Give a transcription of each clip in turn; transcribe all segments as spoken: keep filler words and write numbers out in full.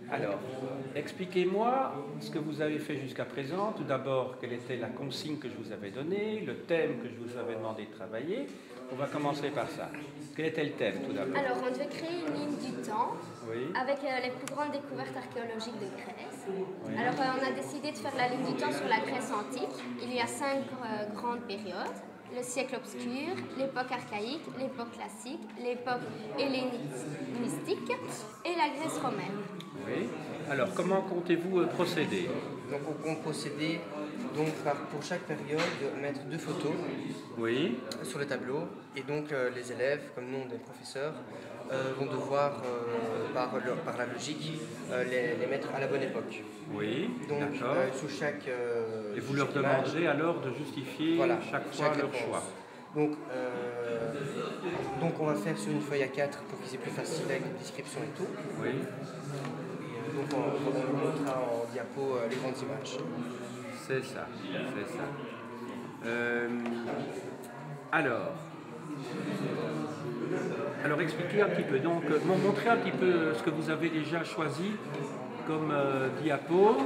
Alors, expliquez-moi ce que vous avez fait jusqu'à présent. Tout d'abord, quelle était la consigne que je vous avais donnée, le thème que je vous avais demandé de travailler. On va commencer par ça. Quel était le thème tout d'abord? Alors, on devait créer une ligne du temps Oui. avec euh, les plus grandes découvertes archéologiques de Grèce. Oui. Alors, euh, on a décidé de faire la ligne du temps sur la Grèce antique. Il y a cinq euh, grandes périodes. Le siècle obscur, l'époque archaïque, l'époque classique, l'époque hellénistique et la Grèce romaine. Oui. Alors, comment comptez-vous euh, procéder? Donc on compte procéder donc, par, pour chaque période de mettre deux photos Oui. sur le tableau et donc euh, les élèves, comme nous des professeurs, euh, vont devoir euh, par, le, par la logique euh, les, les mettre à la bonne époque. Oui, donc d'accord. Euh, sous chaque euh, Et vous sous leur chaque image, demanderez alors de justifier voilà, chaque fois chaque leur réponse. choix. Donc, euh, donc on va faire sur une feuille A quatre pour qu'ils aient plus facile avec les descriptions et tout. Oui. Donc on, on vous montrera en diapo euh, les grandes images. C'est ça, c'est ça. Euh, alors, alors expliquez un petit peu. Donc, euh, montrez un petit peu ce que vous avez déjà choisi comme euh, diapo.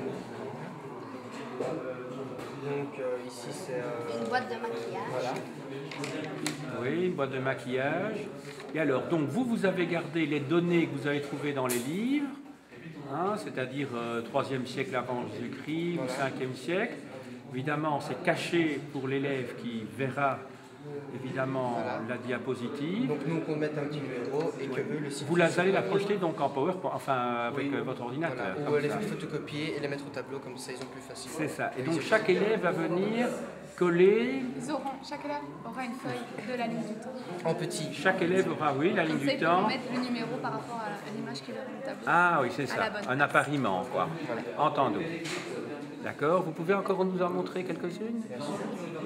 Donc euh, ici c'est euh, Une boîte de maquillage. voilà. Oui, une boîte de maquillage. Et alors, donc vous, vous avez gardé les données que vous avez trouvées dans les livres, hein, c'est-à-dire euh, troisième siècle avant Jésus-Christ ou Voilà. cinquième siècle. Évidemment, c'est caché pour l'élève qui verra évidemment Voilà. la diapositive. Donc nous on compte mettre un petit numéro et que eux le situent. Vous la allez la projeter donc en PowerPoint, enfin avec Oui. euh, votre ordinateur. Voilà. comme Ou euh, les ça. photocopier et les mettre au tableau, comme ça ils ont plus facile. C'est ça. Et à donc visualiser. chaque élève va venir coller. Ils auront, chaque élève aura une feuille de la ligne du temps. En petit. Chaque élève aura, oui, la ligne Comme ça, du ils pourront temps. mettre le numéro par rapport à l'image qu'ils verront au tableau. Ah oui, c'est À ça, la bonne un place. appariement, quoi. Voilà. Entendu. D'accord, vous pouvez encore nous en montrer quelques-unes? Bien sûr.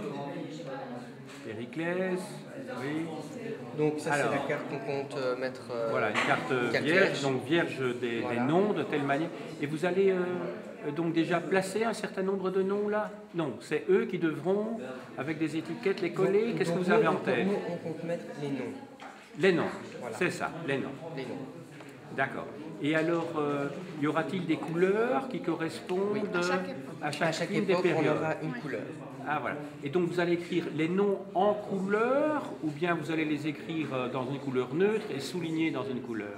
Périclès, oui. Donc ça Alors. c'est la carte qu'on compte euh, mettre. euh, Voilà, une carte une carte vierge, vierge. donc vierge des, Voilà. des noms de telle manière. Et vous allez euh, euh, donc déjà placer un certain nombre de noms là? Non, c'est eux qui devront, avec des étiquettes, les coller. Donc- Qu'est-ce que donc vous avez nous, en on- tête? Nous on compte mettre les noms. Les noms, Voilà. c'est ça, les noms. Les noms. D'accord. Et alors, euh, y aura-t-il des couleurs qui correspondent Oui. À chaque époque. à À chacune chaque des époque on périodes? aura une couleur. Ah voilà. Et donc vous allez écrire les noms en couleur ou bien vous allez les écrire euh, dans une couleur neutre et souligner dans une couleur?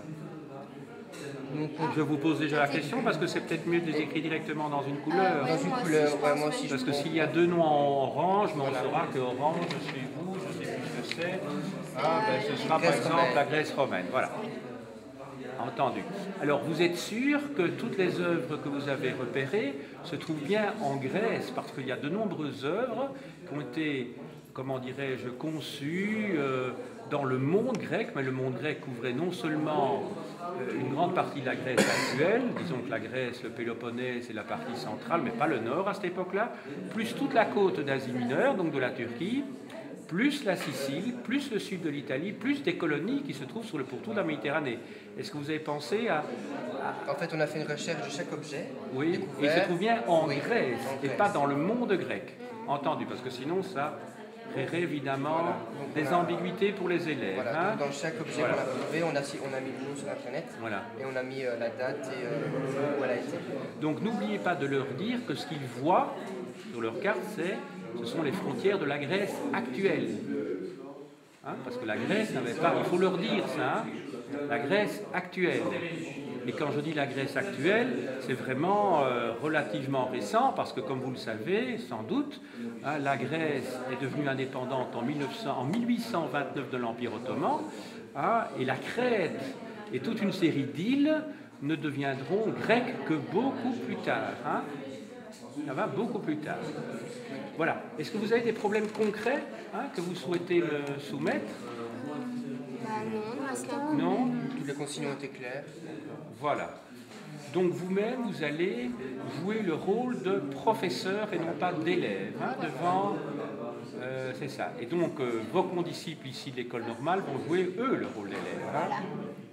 Donc on- Je vous pose déjà la question parce que c'est peut-être mieux de les écrire directement dans une couleur. oui. dans une moi aussi, couleur, je ouais, pense, moi oui. aussi je Parce que prends. s'il y a deux noms en orange, mais on Voilà. saura que orange chez vous, je ne sais plus ce que c'est. Ah, ben, ce sera par Grèce exemple romaine. la Grèce romaine. Voilà. Entendu. Alors vous êtes sûr que toutes les œuvres que vous avez repérées se trouvent bien en Grèce, parce qu'il y a de nombreuses œuvres qui ont été, comment dirais-je, conçues euh, dans le monde grec, mais le monde grec couvrait non seulement euh, une grande partie de la Grèce actuelle, disons que la Grèce, le Péloponnèse et la partie centrale, mais pas le nord à cette époque-là, plus toute la côte d'Asie mineure, donc de la Turquie, plus la Sicile, plus le sud de l'Italie, plus des colonies qui se trouvent sur le pourtour de la Méditerranée. Est-ce que vous avez pensé à... En fait on a fait une recherche de chaque objet. Oui, et il découvert. se trouve bien en Oui, Grèce, en et Grèce. pas dans le monde grec. Entendu, parce que sinon ça créerait évidemment Voilà. Donc, des on a- ambiguïtés pour les élèves. Voilà, hein. donc dans chaque objet Voilà. qu'on a trouvé, on a, si- on a mis le nom sur internet Voilà. et on a mis euh, la date et euh, où elle a été. Donc n'oubliez pas de leur dire que ce qu'ils voient sur leur carte, c'est, ce sont les frontières de la Grèce actuelle. Hein, parce que la Grèce n'avait pas, il faut leur dire ça, hein, la Grèce actuelle. Et quand je dis la Grèce actuelle, c'est vraiment euh, relativement récent, parce que comme vous le savez, sans doute, hein, la Grèce est devenue indépendante en, mille neuf cents, en mille huit cent vingt-neuf de l'Empire ottoman, hein, et la Crète et toute une série d'îles ne deviendront grecques que beaucoup plus tard. Hein. Ça va beaucoup plus tard. Voilà. Est-ce que vous avez des problèmes concrets hein, que vous souhaitez me soumettre? Bah non, dans ce cas. Non? Toutes les consignes ont été claires. Voilà. Donc vous-même, vous allez jouer le rôle de professeur et non pas d'élève hein, devant... euh, c'est ça. Et donc euh, vos condisciples ici de l'école normale vont jouer, eux, le rôle d'élève. Hein. Voilà.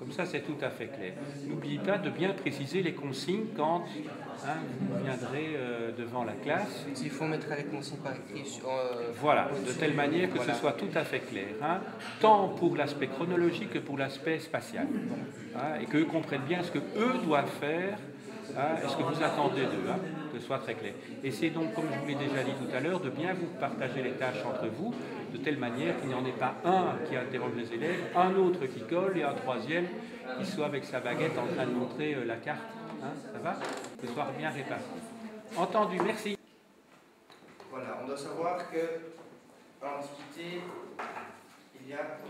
Comme ça, c'est tout à fait clair. N'oubliez pas de bien préciser les consignes quand hein, vous viendrez euh, devant la classe. Il faut mettre les consignes par écrit. Sur, euh, Voilà, de telle manière que voilà. ce soit tout à fait clair, hein, tant pour l'aspect chronologique que pour l'aspect spatial. Hein, et qu'eux comprennent bien ce qu'eux doivent faire hein, et ce que vous attendez d'eux, hein, que ce soit très clair. Et c'est donc, comme je vous l'ai déjà dit tout à l'heure, de bien vous partager les tâches entre vous, de telle manière qu'il n'y en ait pas un qui interroge les élèves, un autre qui colle et un troisième qui soit avec sa baguette en train de montrer euh, la carte. Hein, ça va? Que ce soit bien réparti. Entendu, merci. Voilà, on doit savoir que en Antiquité, il y a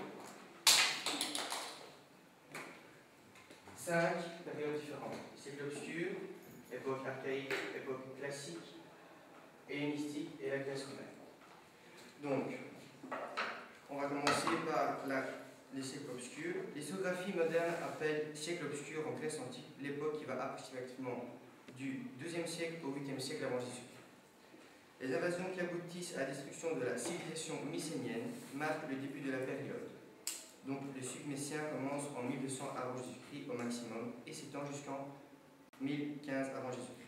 cinq périodes différentes. Siècle obscur, époque archaïque, époque classique, hellénistique et la Grèce romaine. Donc, on va commencer par la, les siècles obscurs. L'histographie moderne appelle siècle obscur en Grèce antique l'époque qui va approximativement du deuxième siècle au huitième siècle avant Jésus-Christ. Les invasions qui aboutissent à la destruction de la civilisation mycénienne marquent le début de la période. Donc le cycle messien commence en mille deux cents avant Jésus-Christ au maximum et s'étend jusqu'en mille quinze avant Jésus-Christ.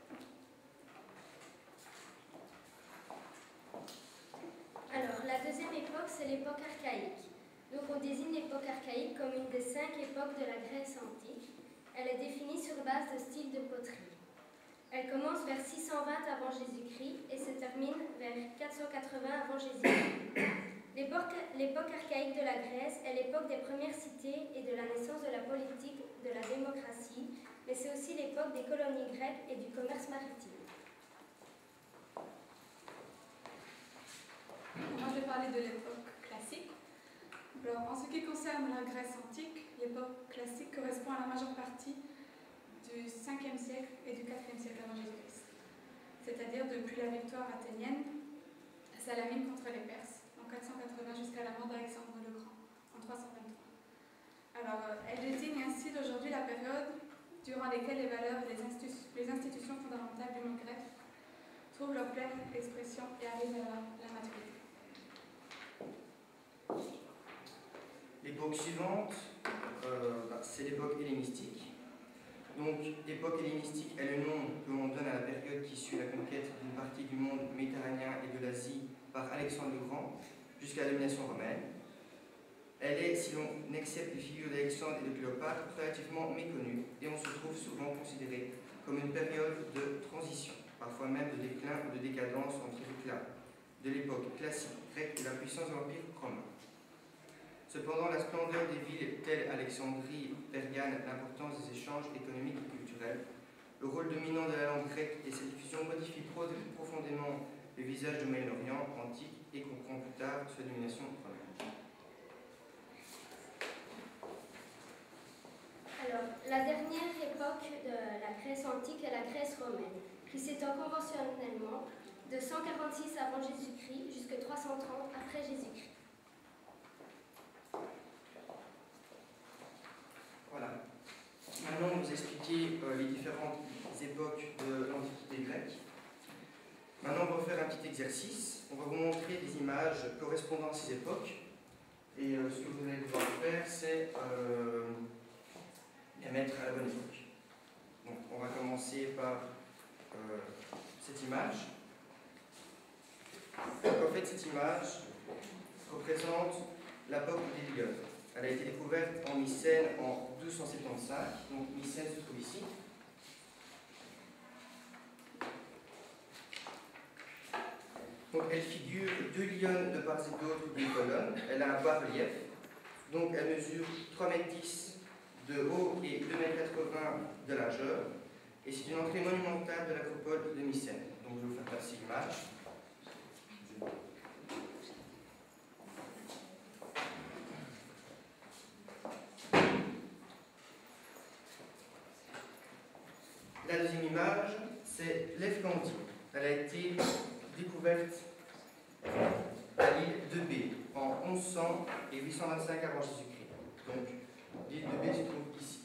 Alors, la deuxième époque, c'est l'époque archaïque. Donc, on désigne l'époque archaïque comme une des cinq époques de la Grèce antique. Elle est définie sur base de style de poterie. Elle commence vers six cent vingt avant Jésus-Christ et se termine vers quatre cent quatre-vingts avant Jésus-Christ. L'époque archaïque de la Grèce est l'époque des premières cités et de la naissance de la politique de la démocratie, mais c'est aussi l'époque des colonies grecques et du commerce maritime. Moi, je vais parler de l'époque classique. Alors, en ce qui concerne la Grèce antique, l'époque classique correspond à la majeure partie du cinquième siècle et du quatrième siècle avant Jésus-Christ, c'est-à-dire depuis la victoire athénienne à Salamine contre les Perses en quatre cent quatre-vingts jusqu'à la mort d'Alexandre le Grand en trois cent vingt-trois. Alors, elle désigne ainsi d'aujourd'hui la période durant laquelle les valeurs et les, institu les institutions fondamentales du monde grec trouvent leur pleine expression et arrivent à la, la maturité. L'époque suivante, euh, bah, c'est l'époque hellénistique. Donc, l'époque hellénistique est le nom que l'on donne à la période qui suit la conquête d'une partie du monde méditerranéen et de l'Asie par Alexandre le Grand jusqu'à la domination romaine. Elle est, si l'on accepte les figures d'Alexandre et de Cléopâtre, relativement méconnue et on se trouve souvent considérée comme une période de transition, parfois même de déclin ou de décadence entre l'éclat de l'époque classique grecque et la puissance de l'Empire romain. Cependant, la splendeur des villes telles Alexandrie, Pergame, l'importance des échanges économiques et culturels, le rôle dominant de la langue grecque et sa diffusion modifient profondément le visage du Moyen-Orient antique et comprend plus tard sa domination romaine. Alors, la dernière époque de la Grèce antique est la Grèce romaine, qui s'étend conventionnellement de cent quarante-six avant Jésus-Christ jusqu'à trois cent trente après Jésus-Christ. Voilà. Maintenant, on vous expliquer euh, les différentes époques de l'Antiquité grecque. Maintenant, on va faire un petit exercice. On va vous montrer des images correspondant à ces époques. Et euh, ce que vous allez devoir faire, c'est euh, les mettre à la bonne époque. Donc, on va commencer par euh, cette image. Donc, en fait, cette image représente l'époque des lieux. Elle a été découverte en Mycène en douze cent soixante-quinze, donc Mycène se trouve ici. Donc elle figure deux lionnes de part et d'autre d'une colonne, elle a un bas-relief, donc elle mesure trois mètres dix de haut et deux mètres quatre-vingts de largeur, et c'est une entrée monumentale de l'acropole de Mycène. Donc je vais vous faire passer l'image. La deuxième image, c'est l'Efcandie. Elle a été découverte à l'île de B en onze cents et huit cent vingt-cinq avant Jésus-Christ. Donc, l'île de B se trouve ici.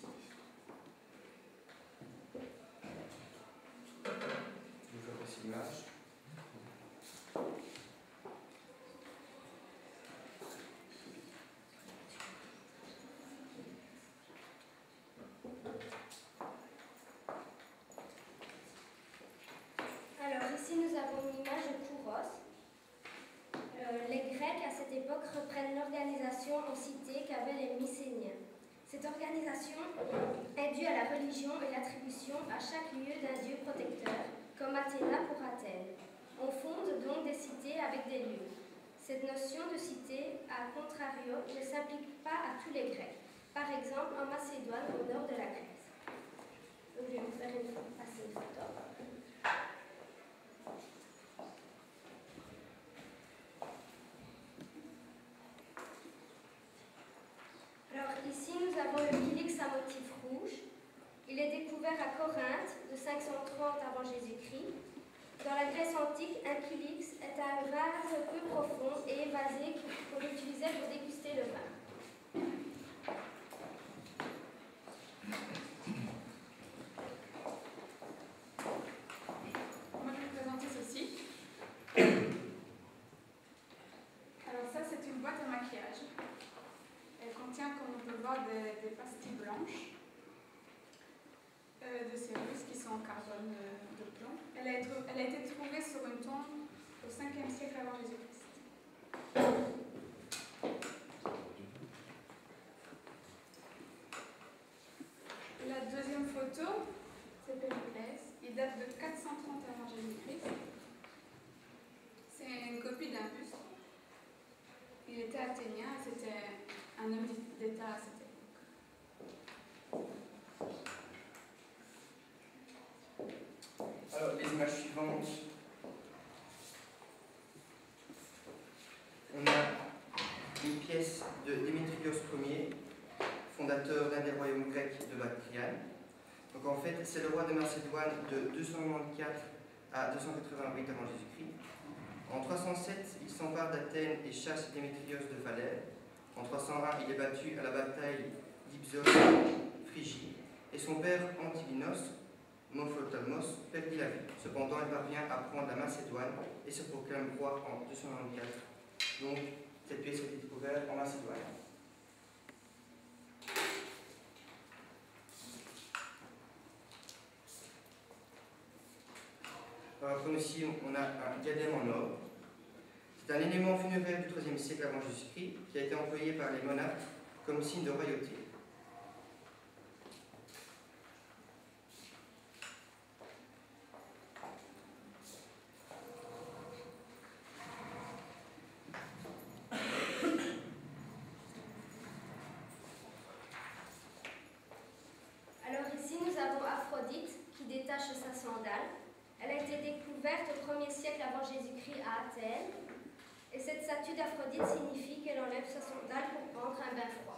Je vous fais passer l'image. organisation en cité qu'avaient les Mycéniens. Cette organisation est due à la religion et l'attribution à chaque lieu d'un dieu protecteur, comme Athéna pour Athènes. On fonde donc des cités avec des lieux. Cette notion de cité, à contrario, ne s'applique pas à tous les Grecs. Par exemple, en Macédoine, au nord de la Grèce. Donc, je vais vous faire une, passer une photo. Alors ici, nous avons le kylix à motif rouge. Il est découvert à Corinthe de cinq cent trente avant Jésus-Christ. Dans la Grèce antique, un kylix est un vase peu profond et évasé qu'on utilisait pour déguster le vin. Moi, je vais vous présenter ceci. Alors ça, c'est une boîte à maquillage. Elle contient, comme on peut voir, des, des pastilles blanches euh, de cérus qui sont en carbone de, de plomb. Elle a, été, elle a été trouvée sur une tombe au cinquième siècle avant Jésus-Christ. La deuxième photo, c'est Périclès. Il date de quatre cent trente avant Jésus-Christ. C'est une copie d'un buste. Il était athénien, c'était un homme d'État à cette époque. Alors, les images suivantes. On a une pièce de Démétrios Ier, fondateur d'un des royaumes grecs de Bactriane. Donc en fait, c'est le roi de Macédoine de deux cent quatre-vingt-quatorze à deux cent quatre-vingt-huit avant Jésus-Christ. En trois cent sept, il s'empare d'Athènes et chasse Démétrios de Phalère. En trois cent un, il est battu à la bataille d'Ipsos, Phrygie, et son père Antigonos, Mophotalmos, perdit la vie. Cependant, il parvient à prendre la Macédoine et se proclame roi en deux cent quatre-vingt-quatorze. Donc, cette pièce a été découverte en Macédoine. Alors, comme ici, on a un diadème en or. C'est un élément funéraire du troisième siècle avant Jésus-Christ qui a été employé par les monarques comme signe de royauté. Alors ici, nous avons Aphrodite qui détache sa sandale. Elle a été découverte au premier siècle avant Jésus-Christ à Athènes. Et cette statue d'Aphrodite signifie qu'elle enlève sa sandale pour prendre un bain froid.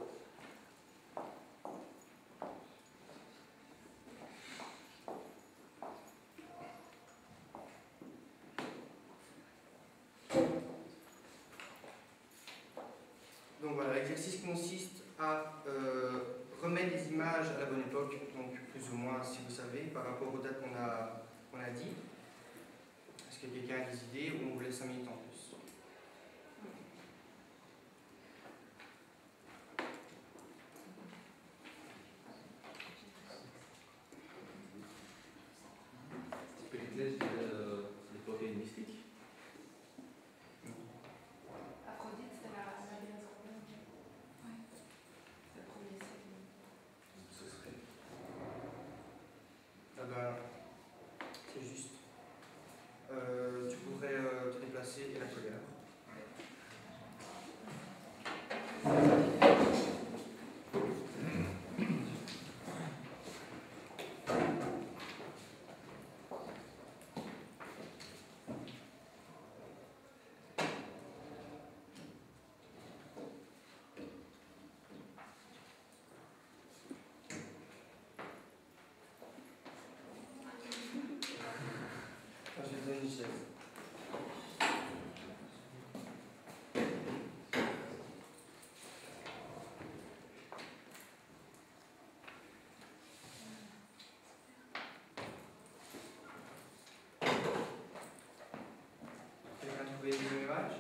Donc voilà, l'exercice consiste à euh, remettre les images à la bonne époque, donc plus ou moins, si vous savez, par rapport aux dates qu'on a, qu'on a dit. Est-ce que quelqu'un a des idées ou on vous laisse cinq minutes en plus? Périclès de l'époque hellénistique. Aphrodite, c'était la, la Grèce romaine. Oui. C'est le premier siècle. Ce serait. Ah ben, c'est juste. Euh, tu pourrais euh, te déplacer et la coller. Je vais te donner une chaise. Quelqu'un a trouvé les images?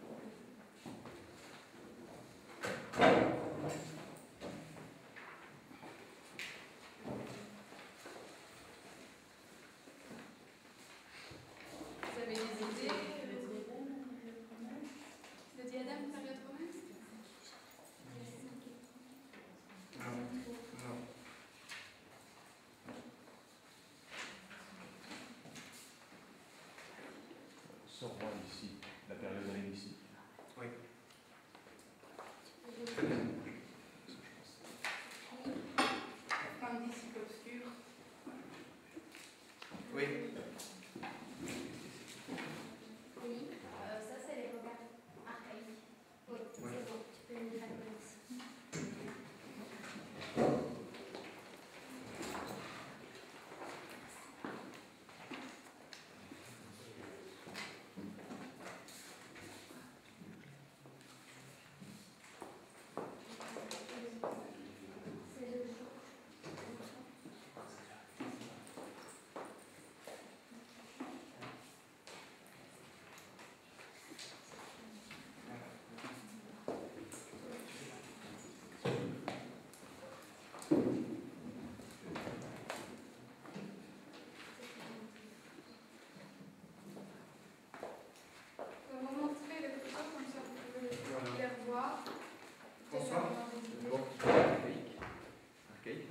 Vous avez des idées? Le diadème, période romaine? sort moi ici, la période hellénistique. Oui. Un disciple obscur. Oui. Oui, euh, ça c'est l'époque archaïque. Oui, c'est Ouais. bon, tu peux me dire la commence. C'est le jour. On va vous montrer les photos comme ça vous pouvez les revoir. Bonsoir. Archaïque. Archaïque.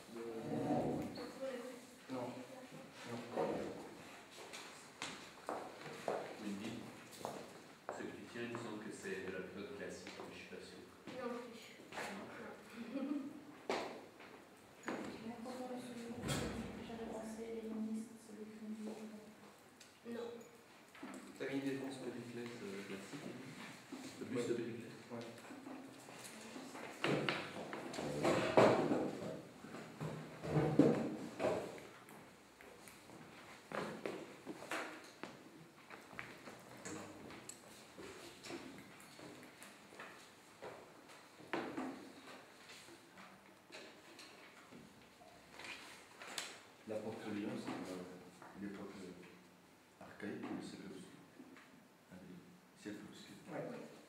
Non. Il dit, ce que tu tiens, il me semble que c'est de la période classique, mais je suis pas sûr. Non plus. J'avais pensé helléniste, celui qui me dit. Non. T'as mis une défense pour Périclès euh, classique, le buste de Périclès. Ouais. L'apôtre Léon, c'est euh, l'époque euh, archaïque ou le siècle obscur? Un des siècles obscurs. Ouais.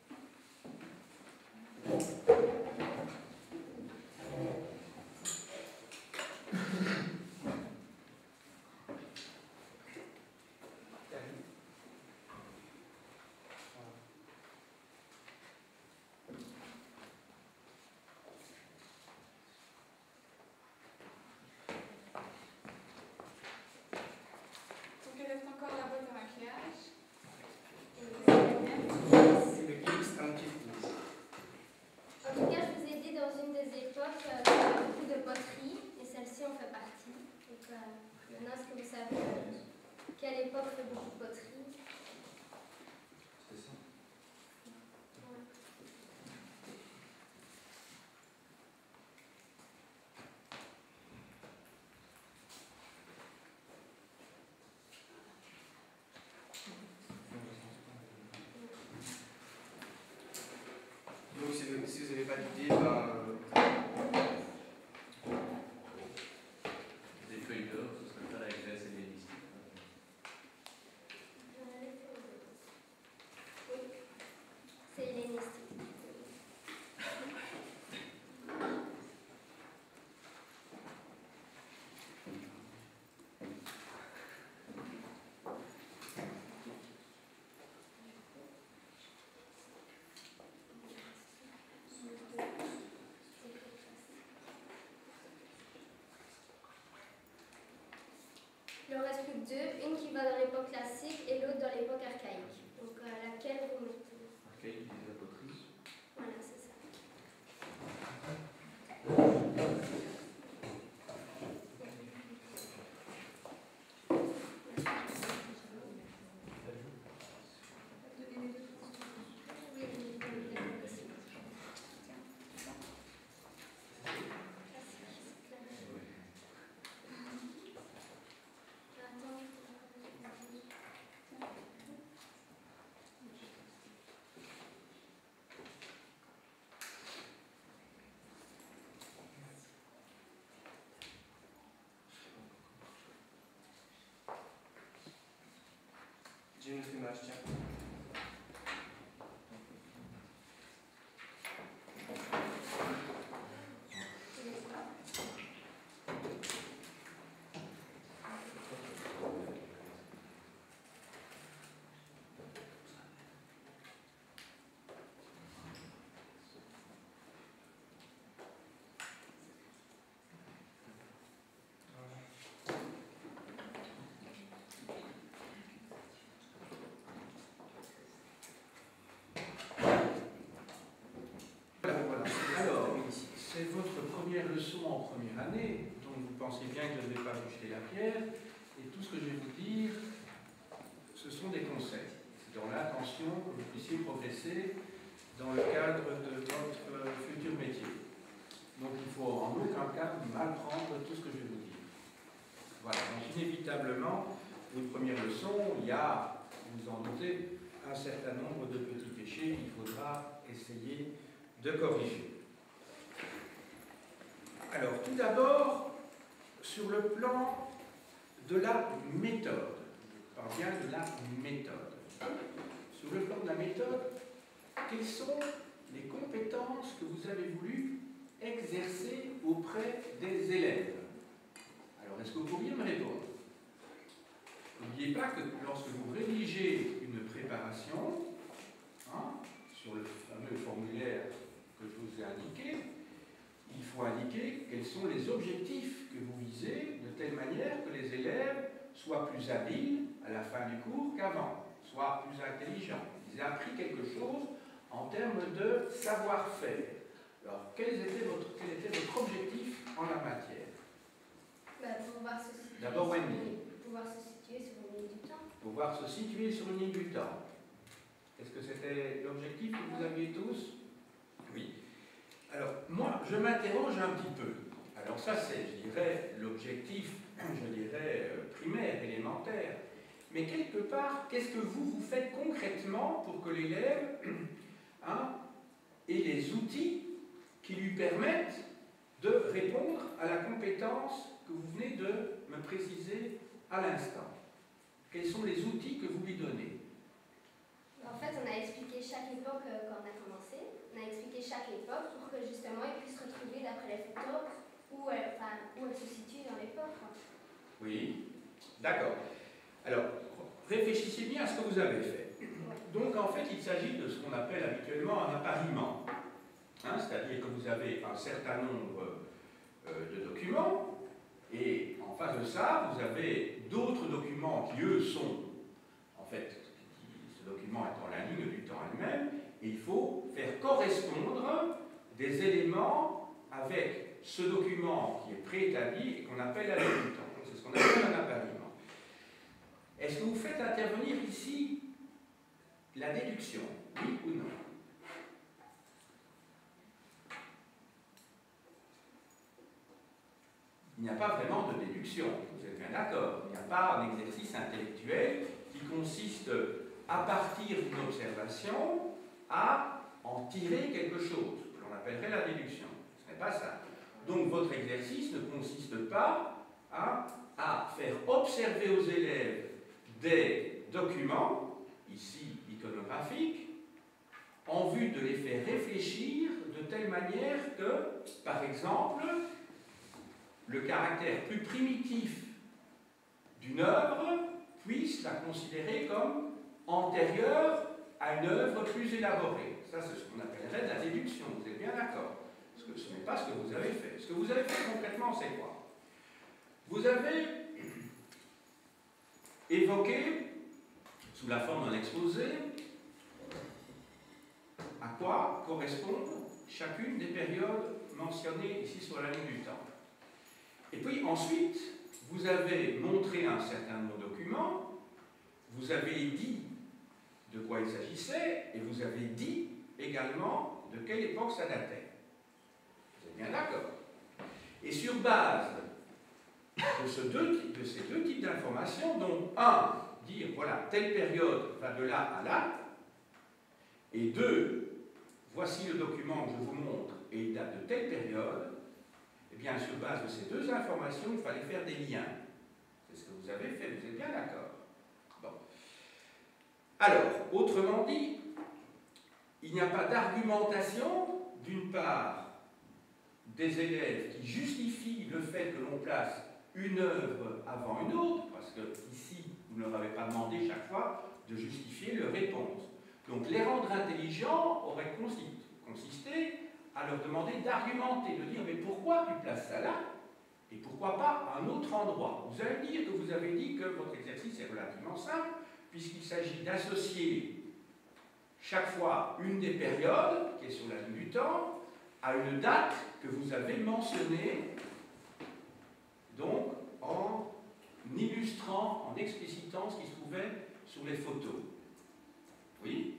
Donc il reste encore la boîte à maquillage. Le Gibbs Antiquities. En tout cas, je vous ai dit dans une des époques, euh, il y avait beaucoup de poterie, et celle-ci en fait partie. Donc, euh, maintenant, est-ce que vous savez euh, quelle époque fait beaucoup de poterie? C'était ça. Donc si vous si vous n'avez pas d'idée, ben, euh, Des feuilles d'or, ce serait pas la Grèce hellénistique. Oui, c'est hellénistique. C'est en première année, donc vous pensez bien que je ne vais pas vous jeter la pierre, et tout ce que je vais vous dire, ce sont des conseils. C'est dans l'intention que vous puissiez progresser dans le cadre de votre futur métier. Donc il ne faut en aucun cas mal prendre tout ce que je vais vous dire. Voilà, donc inévitablement, une première leçon, il y a, vous en doutez, un certain nombre de petits péchés qu'il faudra essayer de corriger. Alors, tout d'abord, sur le plan de la méthode. Je parle bien de la méthode. Sur le plan de la méthode, quelles sont les compétences que vous avez voulu exercer auprès des élèves? Alors, est-ce que vous pourriez me répondre? N'oubliez pas que lorsque vous rédigez une préparation, hein, sur le fameux formulaire que je vous ai indiqué, il faut indiquer quels sont les objectifs que vous visez, de telle manière que les élèves soient plus habiles à la fin du cours qu'avant, soient plus intelligents. Ils aient appris quelque chose en termes de savoir-faire. Alors, quel était votre, quel était votre objectif en la matière? Bah, pouvoir se situer D'abord, sur Wendy. une- pouvoir se situer sur une ligne du temps. Pouvoir se situer sur une ligne du temps. Est-ce que c'était l'objectif que vous aviez tous? Oui. Alors, moi, je m'interroge un petit peu. Alors ça, c'est, je dirais, l'objectif, je dirais, euh, primaire, élémentaire. Mais quelque part, qu'est-ce que vous, vous faites concrètement pour que l'élève hein, ait les outils qui lui permettent de répondre à la compétence que vous venez de me préciser à l'instant? Quels sont les outils que vous lui donnez? En fait, on a expliqué chaque époque euh, quand on a commencé. On a expliqué chaque époque pour que justement ils puissent retrouver d'après les photos où elle, enfin, où elle se situe dans l'époque. Oui, d'accord. Alors, réfléchissez bien à ce que vous avez fait. Donc, en fait, il s'agit de ce qu'on appelle habituellement un appariement. Hein, c'est-à-dire que vous avez un certain nombre euh, de documents, et en face de ça, vous avez d'autres documents qui, eux, sont, en fait, qui, ce document est dans la ligne du temps elle-même, et il faut faire correspondre des éléments avec ce document qui est préétabli et qu'on appelle la ligne du temps. C'est ce qu'on appelle un appariement. Est-ce que vous faites intervenir ici la déduction, oui ou non? Il n'y a pas vraiment de déduction, vous êtes bien d'accord. Il n'y a pas un exercice intellectuel qui consiste, à partir d'une observation, à en tirer quelque chose, que l'on appellerait la déduction. Ce n'est pas ça. Donc votre exercice ne consiste pas à, à faire observer aux élèves des documents, ici iconographiques, en vue de les faire réfléchir de telle manière que, par exemple, le caractère plus primitif d'une œuvre puisse la considérer comme antérieure à une œuvre plus élaborée. Ça, c'est ce qu'on appellerait la déduction. Vous êtes bien d'accord? Parce que ce n'est pas ce que vous avez fait. Ce que vous avez fait concrètement, c'est quoi? Vous avez évoqué, sous la forme d'un exposé, à quoi correspondent chacune des périodes mentionnées ici sur la ligne du temps. Et puis ensuite, vous avez montré un certain nombre de documents, vous avez dit de quoi il s'agissait, et vous avez dit également de quelle époque ça datait. Vous êtes bien d'accord? Et sur base de, ce deux, de ces deux types d'informations, donc un, dire voilà, telle période va de là à là, et deux, voici le document que je vous montre et il date de telle période, eh bien, sur base de ces deux informations, il fallait faire des liens. C'est ce que vous avez fait, vous êtes bien d'accord? Bon. Alors, autrement dit, il n'y a pas d'argumentation, d'une part, des élèves qui justifient le fait que l'on place une œuvre avant une autre, parce que ici, vous ne leur avez pas demandé chaque fois de justifier leur réponse. Donc, les rendre intelligents aurait consisté à leur demander d'argumenter, de dire mais pourquoi tu places ça là et pourquoi pas à un autre endroit. Vous allez me dire que vous avez dit que votre exercice est relativement simple puisqu'il s'agit d'associer chaque fois une des périodes qui est sur la ligne du temps à une date que vous avez mentionnée, donc en illustrant, en explicitant ce qui se trouvait sur les photos. Oui?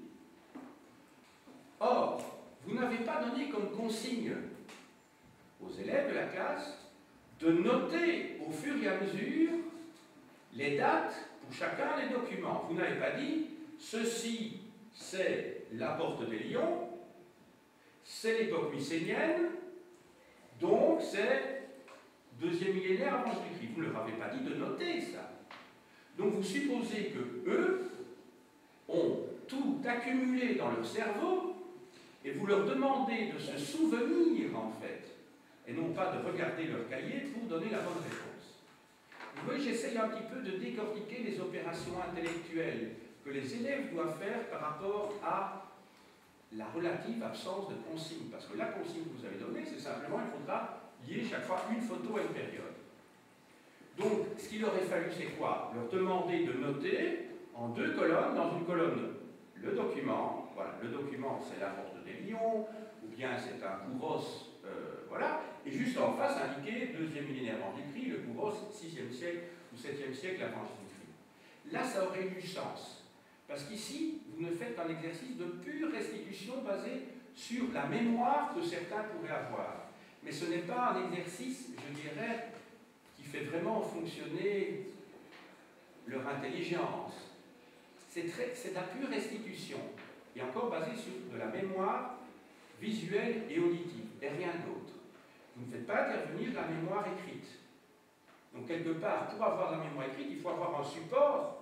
Or, vous n'avez pas donné comme consigne aux élèves de la classe de noter au fur et à mesure les dates pour chacun des documents. Vous n'avez pas dit ceci c'est la porte des Lions, c'est l'époque mycénienne, donc c'est deuxième millénaire avant Jésus-Christ. Vous ne leur avez pas dit de noter ça. Donc vous supposez que eux ont tout accumulé dans leur cerveau et vous leur demandez de se souvenir en fait, et non pas de regarder leur cahier pour donner la bonne réponse. Vous voyez, j'essaye un petit peu de décortiquer les opérations intellectuelles que les élèves doivent faire par rapport à la relative absence de consigne. Parce que la consigne que vous avez donnée, c'est simplement il faudra lier chaque fois une photo à une période. Donc, ce qu'il aurait fallu, c'est quoi? Leur demander de noter en deux colonnes, dans une colonne, le document, voilà, le document c'est la porte des Lions, ou bien c'est un kouros, euh, voilà, et juste en face indiquer deuxième millénaire avant Jésus-Christ, le kouros sixième siècle ou septième siècle avant Jésus-Christ. Là, ça aurait eu du sens. Parce qu'ici, vous ne faites qu'un exercice de pure restitution basé sur la mémoire que certains pourraient avoir. Mais ce n'est pas un exercice, je dirais, qui fait vraiment fonctionner leur intelligence. C'est de la pure restitution, et encore basé sur de la mémoire visuelle et auditive, et rien d'autre. Vous ne faites pas intervenir la mémoire écrite. Donc, quelque part, pour avoir la mémoire écrite, il faut avoir un support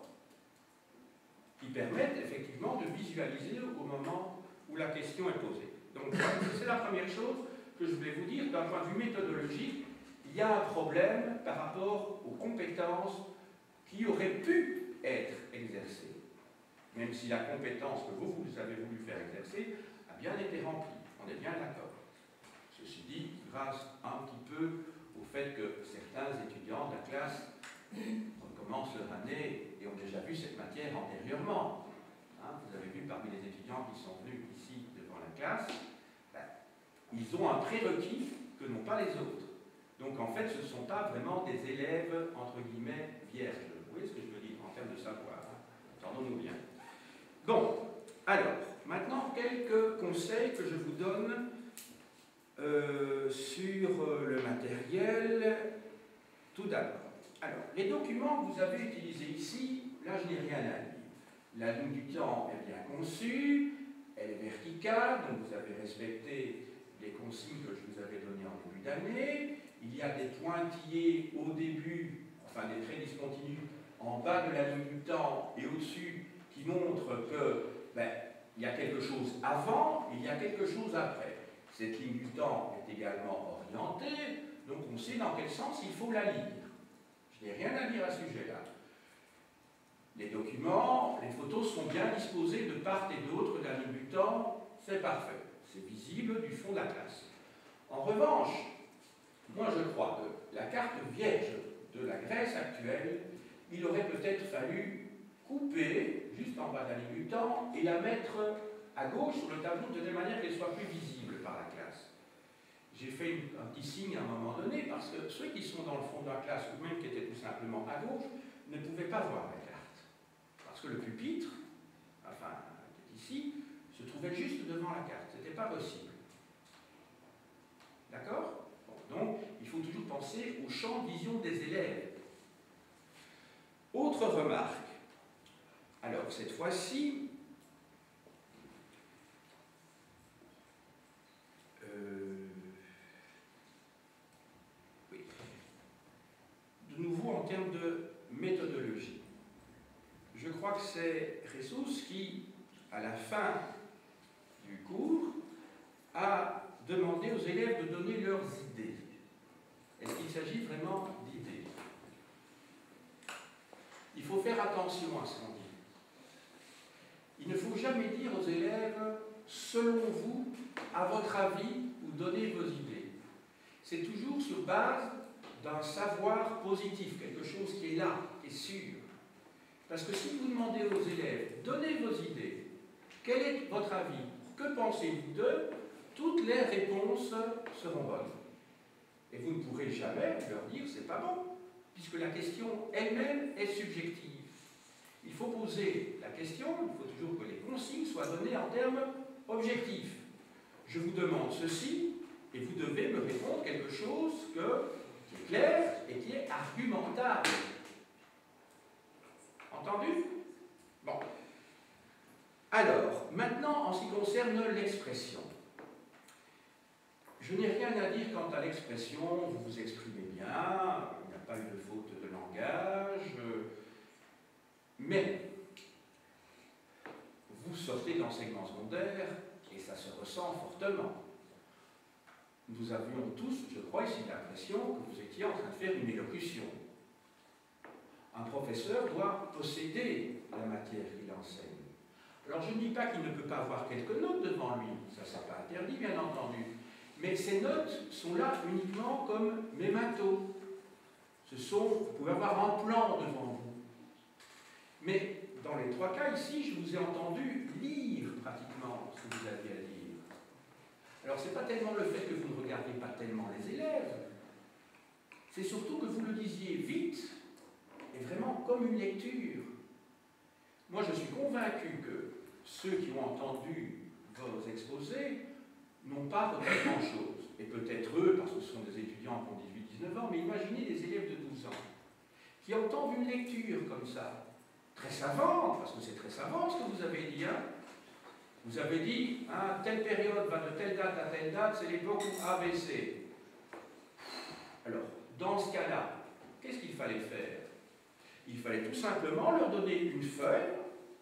qui permettent effectivement de visualiser au moment où la question est posée. Donc, c'est la première chose que je voulais vous dire. D'un point de vue méthodologique, il y a un problème par rapport aux compétences qui auraient pu être exercées, même si la compétence que vous, vous avez voulu faire exercer a bien été remplie. On est bien d'accord. Ceci dit, grâce un petit peu au fait que certains étudiants de la classe recommencent leur année et ont déjà vu cette matière antérieurement. Hein, vous avez vu parmi les étudiants qui sont venus ici devant la classe, ben, ils ont un prérequis que n'ont pas les autres. Donc en fait, ce ne sont pas vraiment des élèves, entre guillemets, vierges. Vous voyez ce que je veux dire en termes de savoir, hein? Entendons-nous bien. Bon, alors, maintenant, quelques conseils que je vous donne euh, sur le matériel. Tout d'abord. Alors, les documents que vous avez utilisés ici, là je n'ai rien à dire. La ligne du temps est bien conçue, elle est verticale, donc vous avez respecté les consignes que je vous avais données en début d'année. Il y a des pointillés au début, enfin des traits discontinus, en bas de la ligne du temps et au-dessus, qui montrent que ben, il y a quelque chose avant, il y a quelque chose après. Cette ligne du temps est également orientée, donc on sait dans quel sens il faut la lire. Je n'ai rien à dire à ce sujet-là. Les documents, les photos sont bien disposées de part et d'autre de la ligne du temps, c'est parfait. C'est visible du fond de la classe. En revanche, moi je crois que la carte vierge de la Grèce actuelle, il aurait peut-être fallu couper juste en bas de la ligne du temps et la mettre à gauche sur le tableau de telle manière qu'elle soit plus visible par la classe. J'ai fait une, un petit signe à un moment donné parce que ceux qui sont dans le fond de la classe ou même qui étaient tout simplement à gauche ne pouvaient pas voir la carte. Parce que le pupitre, enfin, qui est ici, se trouvait juste devant la carte. Ce n'était pas possible. D'accord? Bon, donc, il faut toujours penser au champ de vision des élèves. Autre remarque. Alors, cette fois-ci, euh, oui. De nouveau, en termes de méthodologie, je crois que c'est Ressus qui, à la fin du cours, a demandé aux élèves de donner leurs idées. Est-ce qu'il s'agit vraiment d'idées? Il faut faire attention à ce qu'on dit. Il ne faut jamais dire aux élèves, selon vous, à votre avis, ou donnez vos idées. C'est toujours sur base d'un savoir positif, quelque chose qui est là, qui est sûr. Parce que si vous demandez aux élèves, donnez vos idées, quel est votre avis, que pensez-vous d'eux, toutes les réponses seront bonnes. Et vous ne pourrez jamais leur dire c'est pas bon, puisque la question elle-même est subjective. Il faut poser la question, il faut toujours que les consignes soient données en termes objectifs. Je vous demande ceci, et vous devez me répondre quelque chose que, qui est clair et qui est argumentable. Entendu? Bon. Alors, maintenant, en ce qui concerne l'expression. Je n'ai rien à dire quant à l'expression, vous vous exprimez bien, il n'y a pas eu de faute de langage, mais vous sortez d'enseignement secondaire et ça se ressent fortement. Nous avions tous, je crois, ici l'impression que vous étiez en train de faire une élocution. Un professeur doit posséder la matière qu'il enseigne. Alors je ne dis pas qu'il ne peut pas avoir quelques notes devant lui, ça c'est pas interdit bien entendu, mais ces notes sont là uniquement comme mémentos. Ce sont, vous pouvez avoir un plan devant vous. Mais dans les trois cas ici, je vous ai entendu lire pratiquement ce que vous aviez à dire. Alors ce n'est pas tellement le fait que vous ne regardiez pas tellement les élèves, c'est surtout que vous le disiez vite et vraiment comme une lecture. Moi je suis convaincu que ceux qui ont entendu vos exposés n'ont pas retenu grand-chose. Et peut-être eux, parce que ce sont des étudiants qui ont dix-huit dix-neuf ans, mais imaginez des élèves de douze ans qui entendent une lecture comme ça, très savante, parce que c'est très savant ce que vous avez dit. Hein. Vous avez dit, hein, telle période va de telle date à telle date, c'est l'époque où A B C. Alors, dans ce cas-là, qu'est-ce qu'il fallait faire? Il fallait tout simplement leur donner une feuille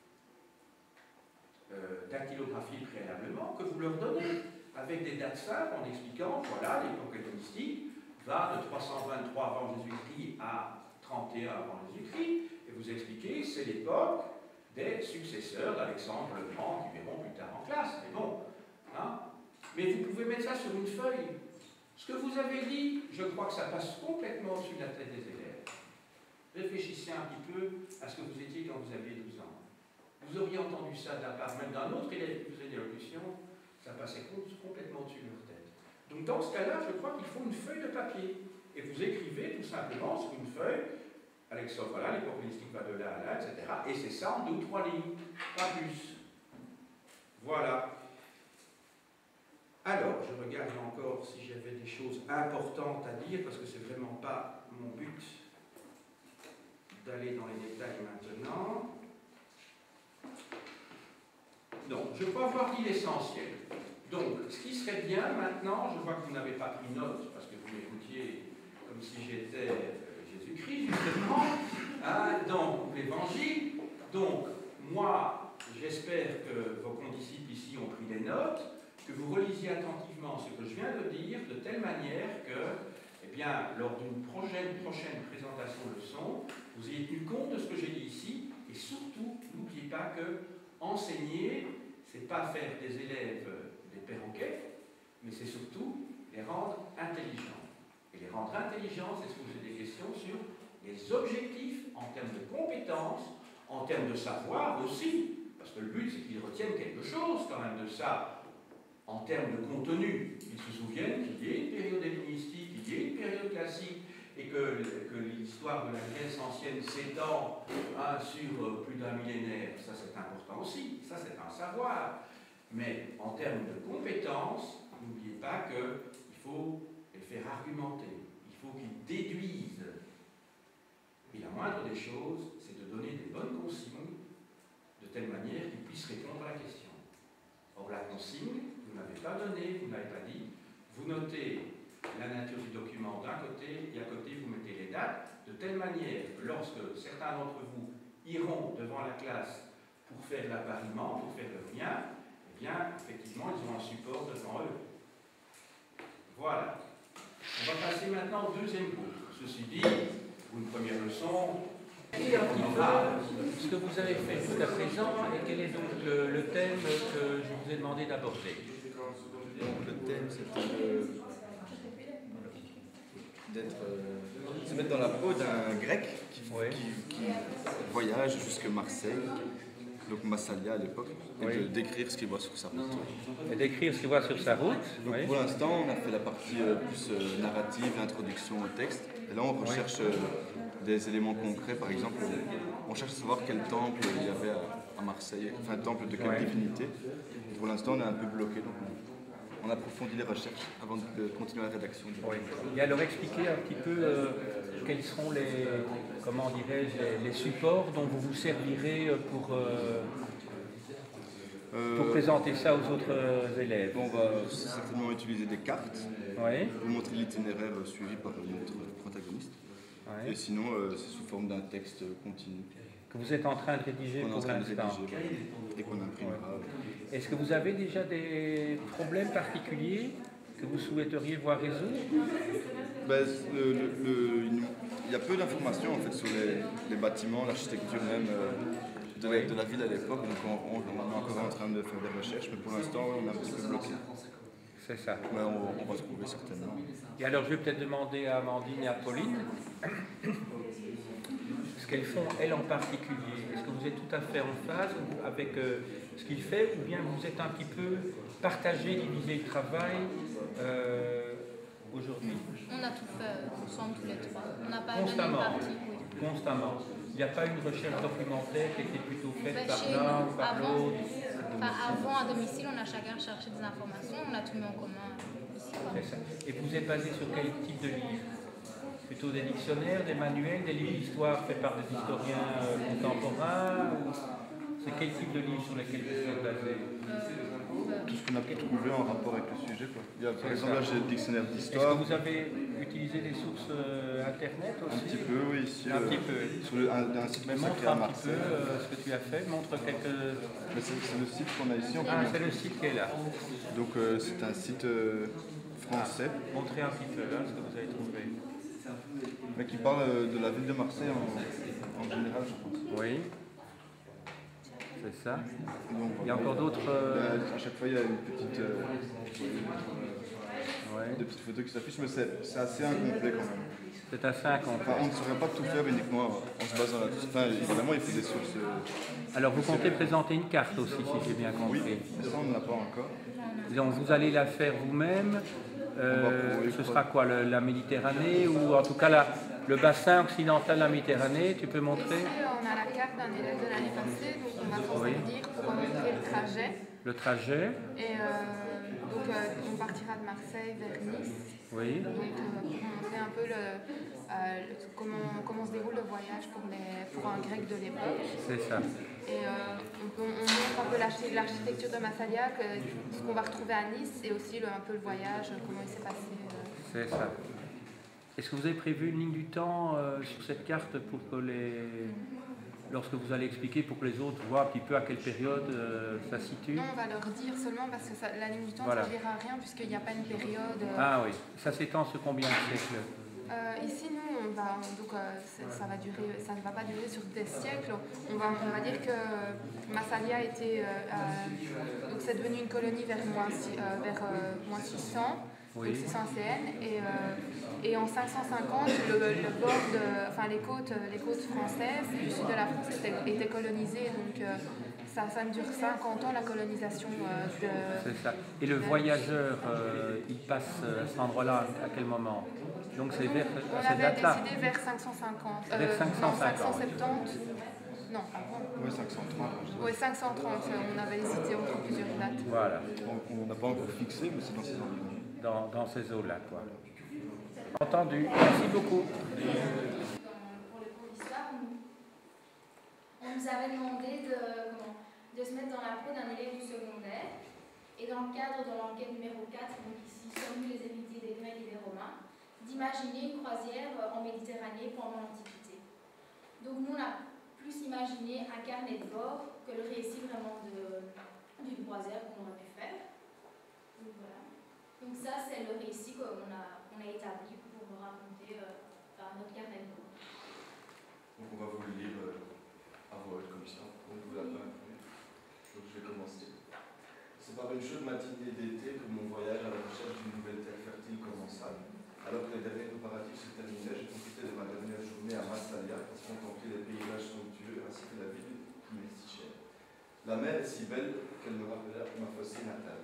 euh, dactylographiée préalablement, que vous leur donnez, avec des dates simples, en expliquant, voilà, l'époque hellénistique va de trois cent vingt-trois avant Jésus-Christ à trente et un avant Jésus-Christ, et vous expliquez, c'est l'époque des successeurs d'Alexandre le Grand, qui verront plus tard en classe, mais bon. Hein. Mais vous pouvez mettre ça sur une feuille. Ce que vous avez dit, je crois que ça passe complètement au-dessus de la tête des élèves. Réfléchissez un petit peu à ce que vous étiez quand vous aviez douze ans. Vous auriez entendu ça de la part même d'un autre élève qui faisait une élocution, ça passait complètement au-dessus de leur tête. Donc dans ce cas-là, je crois qu'il faut une feuille de papier. Et vous écrivez tout simplement sur une feuille, Alexandre, voilà, l'époque hellénistique va de là à là, et cetera. Et c'est ça en deux ou trois lignes, pas plus. Voilà. Alors, je regarde encore si j'avais des choses importantes à dire, parce que c'est vraiment pas mon but d'aller dans les détails maintenant. Donc, je crois avoir dit l'essentiel. Donc, ce qui serait bien maintenant, je vois que vous n'avez pas pris note, parce que vous m'écoutiez comme si j'étais Jésus-Christ, justement, hein, donc l'Évangile. Donc, moi, j'espère que vos condisciples ici ont pris des notes, que vous relisiez attentivement ce que je viens de dire, de telle manière que, eh bien, lors d'une prochaine, prochaine présentation de leçon, vous ayez tenu compte de ce que j'ai dit ici, et surtout, n'oubliez pas que enseigner, c'est pas faire des élèves des perroquets, mais c'est surtout les rendre intelligents. Et les rendre intelligents, c'est se poser des questions sur les objectifs en termes de compétences, en termes de savoir aussi, parce que le but c'est qu'ils retiennent quelque chose quand même de ça, en termes de contenu. Ils se souviennent qu'il y ait une période hellénistique, qu'il y ait une période classique, et que, que l'histoire de la Grèce ancienne s'étend hein, sur plus d'un millénaire. Ça c'est important aussi, ça c'est un savoir. Mais en termes de compétences, n'oubliez pas qu'il faut les faire argumenter, il faut qu'ils déduisent. Et la moindre des choses, c'est de donner des bonnes consignes de telle manière qu'ils puissent répondre à la question. Or la consigne, vous n'avez pas donné, vous n'avez pas dit, vous notez la nature du document d'un côté et à côté vous mettez les dates, de telle manière que lorsque certains d'entre vous iront devant la classe pour faire l'appariement, pour faire le lien, eh bien, effectivement, ils ont un support devant eux. Voilà. On va passer maintenant au deuxième cours. Ceci dit, pour une première leçon, et un petit peu ce que vous avez fait jusqu'à présent et quel est donc le, le thème que je vous ai demandé d'aborder. Le thème, c'était de, d'être, euh, se mettre dans la peau d'un grec qui, Oui. qui, qui voyage jusqu'à Marseille donc Massalia à l'époque, et Oui. de décrire ce qu'il voit sur sa route. Et d'écrire ce qu'il voit sur sa route. Donc Oui. pour l'instant, on a fait la partie euh, plus euh, narrative, l'introduction au texte. Et là, on recherche euh, des éléments concrets. Par exemple, on cherche à savoir quel temple il y avait à, à Marseille, enfin temple de quelle Ouais. divinité. Et pour l'instant, on est un peu bloqué, donc on, on approfondit les recherches avant de, de continuer la rédaction. Du Oui. Et alors expliquez un petit peu euh, quels seront les, comment dirais-je, les, les supports dont vous vous servirez pour, euh, Euh, pour présenter ça aux autres euh, élèves. on va certainement utiliser des cartes Oui. pour montrer l'itinéraire euh, suivi par notre protagoniste. Oui. Et sinon, euh, c'est sous forme d'un texte continu Que vous êtes en train de rédiger qu'on est en pour train de l'instant. rédiger voilà, et qu'on imprimera. Est-ce que vous avez déjà des problèmes particuliers que vous souhaiteriez voir résoudre? Ben, le- le- le- il y a peu d'informations en fait sur les, les bâtiments, l'architecture même euh, de, la- de la ville à l'époque, donc on, on- on est encore en train de faire des recherches, mais pour l'instant on est un petit peu bloqué. C'est ça. Mais on, on va trouver certainement. Et alors je vais peut-être demander à Amandine et à Pauline ce qu'elles font, elles en particulier. Est-ce que vous êtes tout à fait en phase avec euh, ce qu'il fait, ou bien vous êtes un petit peu partagé, divisé le travail euh, aujourd'hui? On a tout fait ensemble tous les trois. On n'a pas donné une Constamment. partie. Oui. Constamment. Il n'y a pas une recherche documentaire qui était plutôt faite Ben, par chez l'un nous, ou par avant, l'autre? enfin, avant, à domicile, on a chacun cherché des informations, on a tout mis en commun ici. quoi. C'est ça. Et vous êtes basé sur quel type de livre? Plutôt des dictionnaires, des manuels, des livres d'histoire faits par des historiens euh, contemporains ou... C'est quel type de livre sur lesquels vous êtes basé? Tout ce qu'on a pu trouver en rapport avec le sujet. Quoi. Il y a, par C'est exemple, ça. là j'ai le dictionnaire Est-ce que d'histoire. vous avez utilisé des sources euh, internet aussi? Un petit peu, oui, ici. Un euh, petit peu. Sur le, un, un site Mais consacré montre à un petit peu Marseille. euh, ce que tu as fait, montre quelques... Mais c'est c'est le site qu'on a ici. On peut Ah, mettre- c'est le site qui est là. Donc euh, c'est un site euh, français, Montrez un petit peu hein, ce que vous avez trouvé. mais qui parle euh, de la ville de Marseille en, en général, je pense. Oui. C'est ça. Donc, Il y a voilà. encore d'autres... euh, Ben, à chaque fois, il y a une petite, euh, ouais. des petites photos qui s'affichent, mais c'est c'est assez incomplet quand même. C'est assez incomplet. Enfin, on ne saurait pas tout faire uniquement en se basant là-dessus. Enfin, évidemment, il faut des sources. euh, Alors vous comptez présenter une carte aussi, si j'ai bien Oui, compris. mais ça, on ne l'a pas encore. Donc vous allez la faire vous-même. Euh, On va pouvoir- ce sera quoi, le- la Méditerranée, ou en tout cas la- le bassin occidental de la Méditerranée? Tu peux montrer Ici, on a la carte d'un élève de l'année passée, donc on va s'en Oui. servir pour montrer le trajet. le trajet? Et euh, donc, euh, on partira de Marseille vers Nice, Oui. donc euh, pour montrer un peu le, euh, le- comment, comment se déroule le voyage pour, les, pour un grec de l'époque. C'est ça. Et euh, on, peut- on montre un peu l'archi- l'architecture de Massalia, que, ce qu'on va retrouver à Nice, et aussi le- un peu le voyage, comment il s'est passé. euh. C'est ça. Est-ce que vous avez prévu une ligne du temps euh, sur cette carte pour que les... lorsque vous allez expliquer, pour que les autres voient un petit peu à quelle période euh, ça se situe? Non, on va leur dire seulement parce que ça- la ligne du temps Voilà. ne servira à rien puisqu'il n'y a pas une période. euh, Ah oui. Ça s'étend sur combien de siècles? Euh, ici, nous, on va, donc, euh, c'est- ça, va durer, ça ne va pas durer sur des siècles. On va, on va dire que Massalia était, euh, euh, donc c'est devenu une colonie vers moins, six- euh, vers, euh, moins six cents, Oui. donc six cents C N, et, euh, et en cinq cent cinquante, le, le bord de, enfin les côtes, les côtes françaises du sud de la France étaient, étaient colonisées, donc euh, ça, ça dure cinquante ans la colonisation euh, de. C'est ça. Et le voyageur, euh, il passe à cet endroit-là à quel moment? Donc c'est vers On à cette avait date-là. décidé vers cinq cent cinquante. Vers cinq cent non, cinquante. cinq cent soixante-dix. Non, avant. Oui, cinq cent trente. Oui, cinq cent trente. On avait hésité entre plusieurs dates. Voilà, On n'a pas encore fixé, mais c'est dans ces environs. dans, dans ces eaux-là, quoi. Entendu. Merci beaucoup. Pour les cours d'histoire, on, on nous avait demandé de, comment, de se mettre dans la peau d'un élève du secondaire. Et dans le cadre de l'enquête numéro quatre, donc ici, sommes les héritiers des Grecs et des Romains, d'imaginer une croisière en Méditerranée pendant l'Antiquité. Donc nous, on a plus imaginé un carnet de bord que le récit vraiment d'une croisière qu'on aurait pu faire. Donc voilà. Donc ça, c'est le récit qu'on a, qu'on a établi pour raconter euh, enfin, notre carnet de bord. Donc on va vous le lire euh, à voix haute comme ça. On ne vous l'a pas imprimé. Donc je vais commencer. C'est par une chaude matinée d'été que mon voyage à la recherche d'une nouvelle terre fertile commença. Alors que les derniers préparatifs se terminaient, j'ai profité de ma dernière journée à Massalia pour contempler les paysages somptueux ainsi que la ville qui m'est si chère. La mer est si belle qu'elle me rappela ma fossée natale.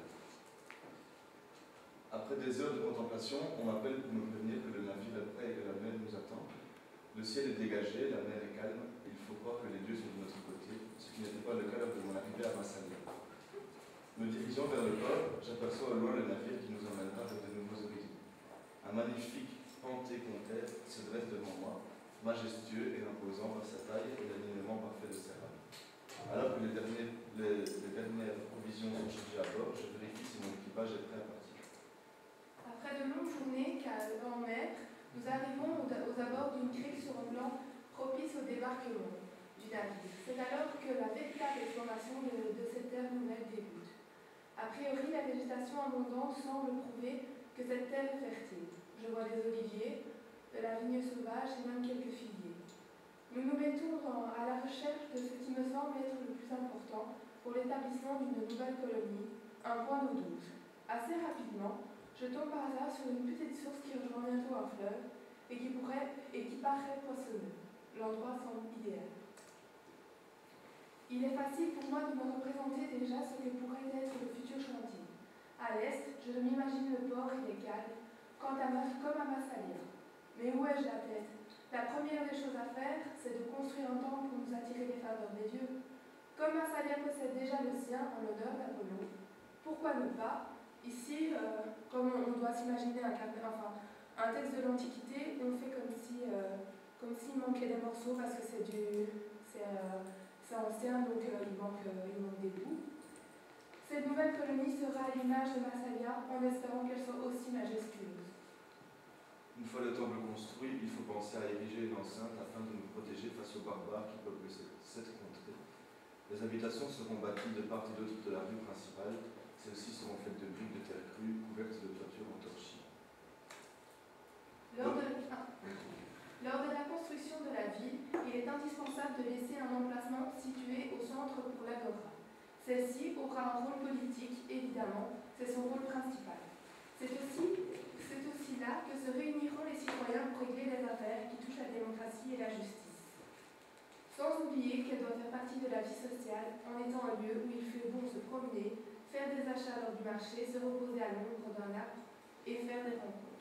Après des heures de contemplation, on m'appelle pour me prévenir que le navire est prêt et que la mer nous attend. Le ciel est dégagé, la mer est calme, il faut croire que les dieux sont de notre côté, ce qui n'était pas le cas lors de mon arrivée à Massalia. Me dirigeant vers le port, j'aperçois au loin le navire qui nous emmènera vers de nouveaux horizons. Un magnifique panthécontaire se dresse devant moi, majestueux et imposant par sa taille et l'alignement parfait de ses rames. Alors que les, derniers, les, les dernières provisions sont chargées à bord, je vérifie si mon équipage est prêt à partir. Après de longues journées en mer, nous arrivons aux abords d'une crique sur un plan propice au débarquement du navire. C'est alors que la véritable exploration de, de cette terre nouvelle débute. A priori, la végétation abondante semble prouver que cette terre est fertile. Je vois des oliviers, de la vigne sauvage et même quelques figuiers. Nous nous mettons en, à la recherche de ce qui me semble être le plus important pour l'établissement d'une nouvelle colonie, un point d'eau douce. Assez rapidement, je tombe par hasard sur une petite source qui rejoint bientôt un fleuve et qui, pourrait, et qui paraît poissonneux. L'endroit semble idéal. Il est facile pour moi de me représenter déjà ce que pourrait être le futur chantier. À l'est, je m'imagine le port et les cales, quant à ma, comme à Massalia. Mais où ai-je la tête? La première des choses à faire, c'est de construire un temple pour nous attirer les faveurs des dieux. Comme Massalia possède déjà le sien en l'honneur d'Apollon, pourquoi ne pas? Ici, euh, comme on doit s'imaginer un, enfin, un texte de l'Antiquité, on fait comme si, euh, comme s'il manquait des morceaux parce que c'est du, c'est, euh, c'est ancien, donc euh, il, manque, euh, il manque des bouts. Cette nouvelle colonie sera à l'image de Massalia, en espérant qu'elle soit aussi majestueuse. Une fois le temple construit, il faut penser à ériger une enceinte afin de nous protéger face aux barbares qui peuplent cette contrée. Les habitations seront bâties de part et d'autre de la rue principale. Celles-ci seront faites de briques de terre crue, couvertes de toitures en torchis. Lors de, ah, lors de la construction de la ville, il est indispensable de laisser un emplacement situé au centre pour l'agora. Celle-ci aura un rôle politique, évidemment, c'est son rôle principal. C'est aussi, c'est aussi là que se réuniront les citoyens pour régler les affaires qui touchent la démocratie et la justice. Sans oublier qu'elle doit faire partie de la vie sociale en étant un lieu où il fait bon se promener, faire des achats lors du marché, se reposer à l'ombre d'un arbre et faire des rencontres.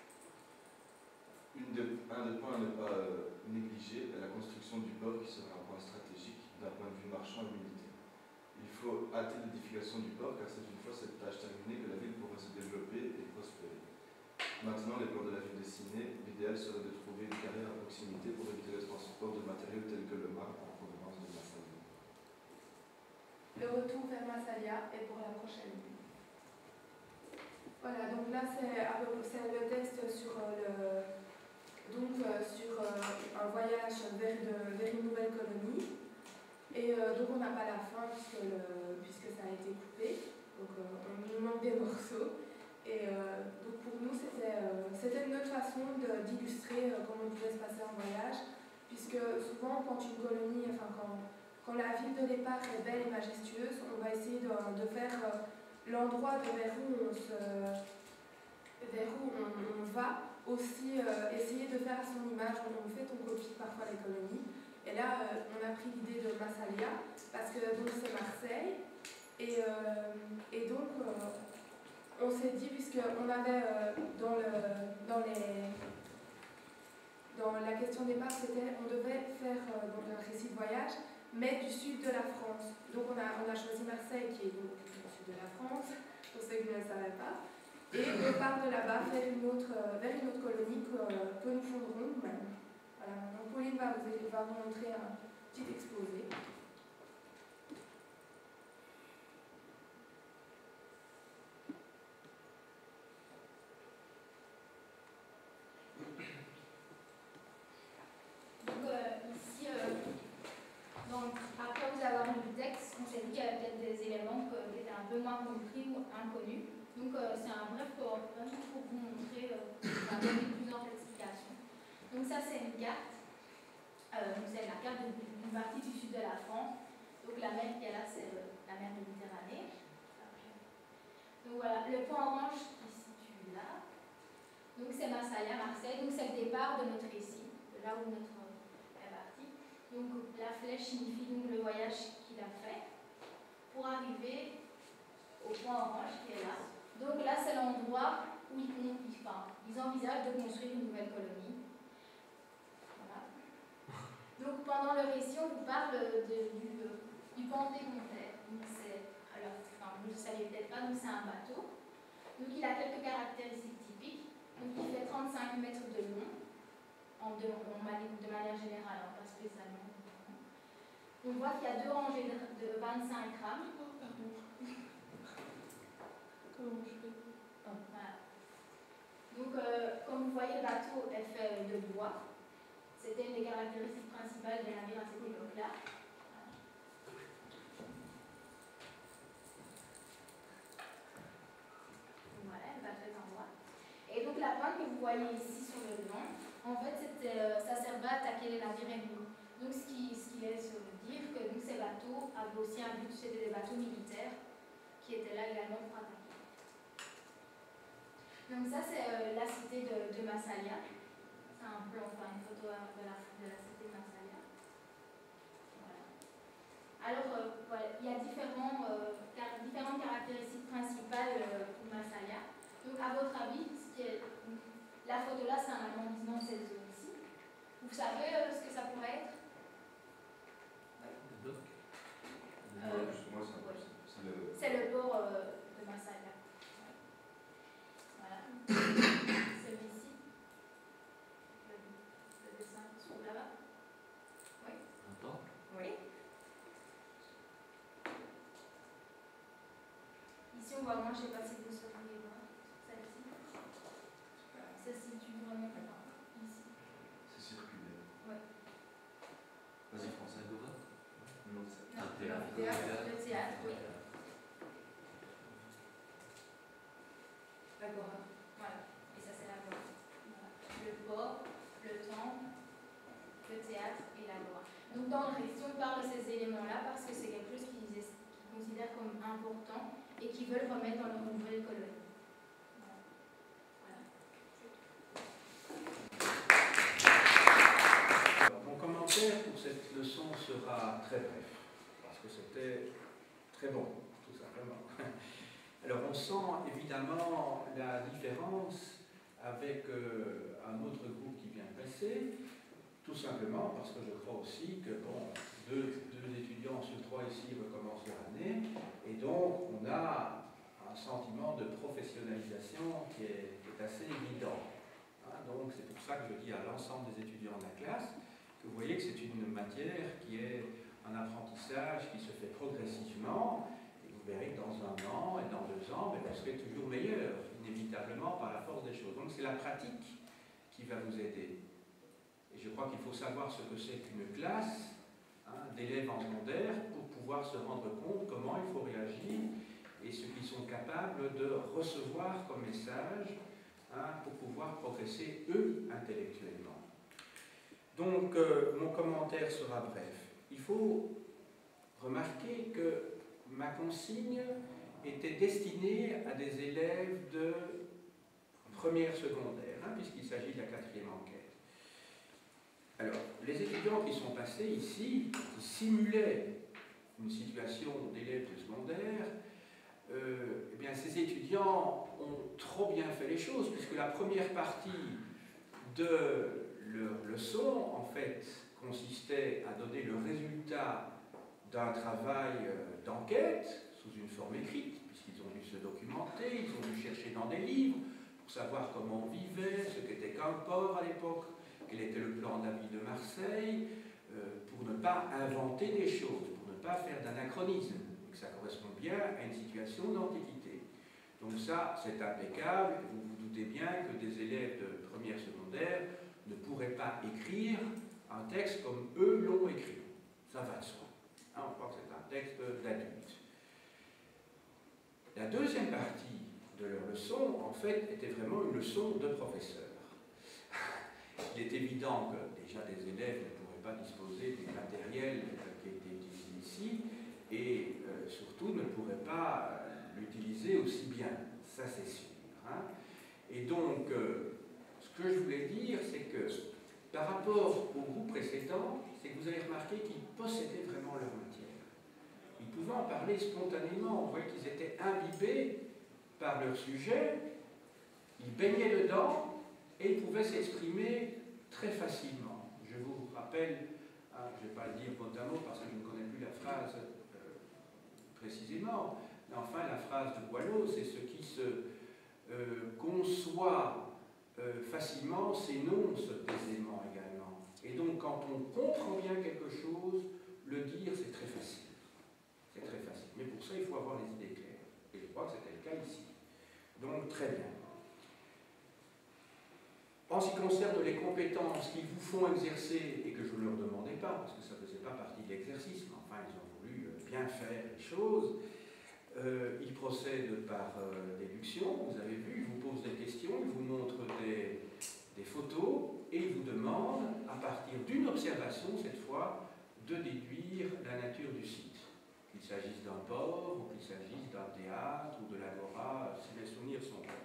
Une de, un des points à ne pas euh, négliger est la construction du port qui sera un point stratégique d'un point de vue marchand et militaire. Il faut hâter l'édification du port car c'est une fois cette tâche terminée que la ville pourra se développer et prospérer. Maintenant, les plans de la ville dessinés, l'idéal serait de trouver une carrière à proximité pour éviter le transport de matériaux tels que le marbre en provenance de Massalia. Le retour vers Massalia est pour la prochaine nuit. Voilà, donc là c'est le texte sur, le, donc, sur un voyage vers, de, vers une nouvelle colonie. Et euh, donc on n'a pas la fin puisque, le, puisque ça a été coupé. Donc euh, on nous manque des morceaux. Et euh, donc pour nous c'était euh, une autre façon d'illustrer euh, comment on pouvait se passer en voyage. Puisque souvent quand une colonie, enfin quand Quand la ville de départ est belle et majestueuse, on va essayer de, de faire euh, l'endroit vers où on se, vers où on, on va aussi euh, essayer de faire à son image. On fait, on copie parfois les colonies. Et là, euh, on a pris l'idée de Massalia parce que donc c'est Marseille. Et, euh, et donc, euh, on s'est dit, puisqu'on avait euh, dans, le, dans les... Dans la question départ, c'était on devait faire euh, donc, un récit de voyage, mais du sud de la France. Donc on a, on a choisi Marseille, qui est donc du sud de la France, pour ceux qui ne le savaient pas. Et on part de là-bas vers une autre, euh, vers une autre colonie que, euh, que nous fonderons nous-mêmes. Voilà, donc Pauline va vous, va vous montrer un petit exposé. Donc euh, ici, euh, donc, après vous avoir lu le texte, on s'est dit qu'il y avait peut-être des éléments que, qui étaient un peu moins compris ou inconnus. Donc euh, c'est un bref PowerPoint pour vous montrer, euh, pour donner plus d'explications. Donc ça c'est une carte, euh, c'est la carte d'une partie du sud de la France. Donc la mer qu'il y a là c'est la mer Méditerranée. Donc voilà, le point orange qui se situe là. Donc c'est Massalia, Marseille, donc c'est le départ de notre récit, de là où notre est parti. Donc la flèche signifie donc le voyage qu'il a fait. pour arriver au point orange qui est là. Donc là, c'est l'endroit où ils, enfin, ils envisagent de construire une nouvelle colonie. Voilà. Donc pendant le récit, on vous parle de, du, du Panthéon-Terre. Donc c'est, alors, enfin, vous ne le saviez peut-être pas, donc c'est un bateau. Donc il a quelques caractéristiques typiques. Donc il fait trente-cinq mètres de long, en de, en mani- de manière générale, hein, pas spécialement. On voit qu'il y a deux rangées de, de vingt-cinq rames. Comment je fais? Oh, voilà. Donc, euh, comme vous voyez, le bateau est fait de bois. C'était une des caractéristiques principales des navires à cette époque-là. Voilà, le bateau est en bois. Et donc, la pointe que vous voyez ici sur le devant, en fait, euh, ça servait à attaquer les navires ennemis. Donc, ce qui, ce qui laisse dire que donc, ces bateaux avaient aussi un but, c'était des bateaux militaires qui étaient là également pour attaquer. Donc ça, c'est euh, la cité de, de Massalia. C'est un plan, enfin une photo de la, de la cité de Massalia. Voilà. Alors, euh, voilà, il y a différents, euh, car, différentes caractéristiques principales euh, pour Massalia. Donc, à votre avis, ce qui est, la photo là, c'est un agrandissement de cette zone ici. Vous savez euh, ce que ça pourrait être? Le dock. Euh, Justement, c'est ouais. le... C'est le port euh, de Massalia. Voilà. Celui-ci. Le, le dessin qui se trouve là-bas. Oui. Un temps. Oui. Ici, on voit, moi, je ne sais pas si vous sauriez voir. Celle-ci. Ça se situe vraiment là. Ici. C'est circulaire. Oui. Vas-y, François. Agora. Non, c'est... Non, Un théâtre. le théâtre, le théâtre, oui. L'agora. Voilà. Et ça, c'est l'agora. Voilà. Le port, le temple, le théâtre et l'agora. Donc, dans le récit, on parle de ces éléments-là parce que c'est quelque chose qu'ils qu'ils considèrent comme important et qu'ils veulent remettre dans leur nouvelle colonie. Voilà. Alors, mon commentaire pour cette leçon sera très bref, parce que c'était très bon, tout simplement. Alors on sent évidemment la différence avec euh, un autre groupe qui vient de passer, tout simplement parce que je crois aussi que bon, deux, deux étudiants sur trois ici recommencent leur année, et donc on a un sentiment de professionnalisation qui est, qui est assez évident. Hein, donc c'est pour ça que je dis à l'ensemble des étudiants de la classe que vous voyez que c'est une matière qui est un apprentissage qui se fait progressivement. Vous verrez que dans un an et dans deux ans, ben, vous serez toujours meilleur, inévitablement, par la force des choses. Donc c'est la pratique qui va vous aider. Et je crois qu'il faut savoir ce que c'est qu'une classe hein, d'élèves en secondaire pour pouvoir se rendre compte comment il faut réagir et ce qu'ils sont capables de recevoir comme message hein, pour pouvoir progresser, eux, intellectuellement. Donc, euh, mon commentaire sera bref. Il faut remarquer que ma consigne était destinée à des élèves de première secondaire, hein, puisqu'il s'agit de la quatrième enquête. Alors, les étudiants qui sont passés ici, qui simulaient une situation d'élèves de secondaire, euh, eh bien, ces étudiants ont trop bien fait les choses, puisque la première partie de leur leçon, en fait, consistait à donner le résultat d'un travail d'enquête sous une forme écrite, puisqu'ils ont dû se documenter, ils ont dû chercher dans des livres pour savoir comment on vivait, ce qu'était qu'un port à l'époque, quel était le plan de la ville de Marseille, euh, pour ne pas inventer des choses, pour ne pas faire d'anachronisme, et que ça correspond bien à une situation d'antiquité. Donc ça, c'est impeccable, et vous vous doutez bien que des élèves de première secondaire ne pourraient pas écrire un texte comme eux l'ont écrit. Ça va de soi. Hein, on croit que c'est un texte d'adulte. La deuxième partie de leur leçon, en fait, était vraiment une leçon de professeur. Il est évident que déjà des élèves ne pourraient pas disposer du matériel qui a été utilisé ici et euh, surtout ne pourraient pas l'utiliser aussi bien. Ça, c'est sûr. Hein. Et donc, euh, ce que je voulais dire, c'est que par rapport au groupe précédent, c'est que vous avez remarqué qu'ils possédaient vraiment leur matière. Ils pouvaient en parler spontanément. On voyait qu'ils étaient imbibés par leur sujet, ils baignaient dedans et ils pouvaient s'exprimer très facilement. Je vous rappelle, hein, je ne vais pas le dire mot à mot parce que je ne connais plus la phrase euh, précisément, mais enfin la phrase de Boileau, c'est ce qui se euh, conçoit euh, facilement s'énonce aisément également. Et donc quand on comprend bien quelque chose, le dire c'est très facile. C'est très facile. Mais pour ça il faut avoir les idées claires. Et je crois que c'était le cas ici. Donc très bien. En ce qui concerne les compétences qu'ils vous font exercer et que je ne leur demandais pas, parce que ça ne faisait pas partie de l'exercice, mais enfin ils ont voulu bien faire les choses, euh, ils procèdent par euh, déduction, vous avez vu, ils vous posent des questions, ils vous montrent des, des photos et ils vous demandent, à partir d'une observation cette fois, de déduire la nature du site. Qu'il s'agisse d'un port, ou qu'il s'agisse d'un théâtre, ou de l'agora, si mes souvenirs sont bons.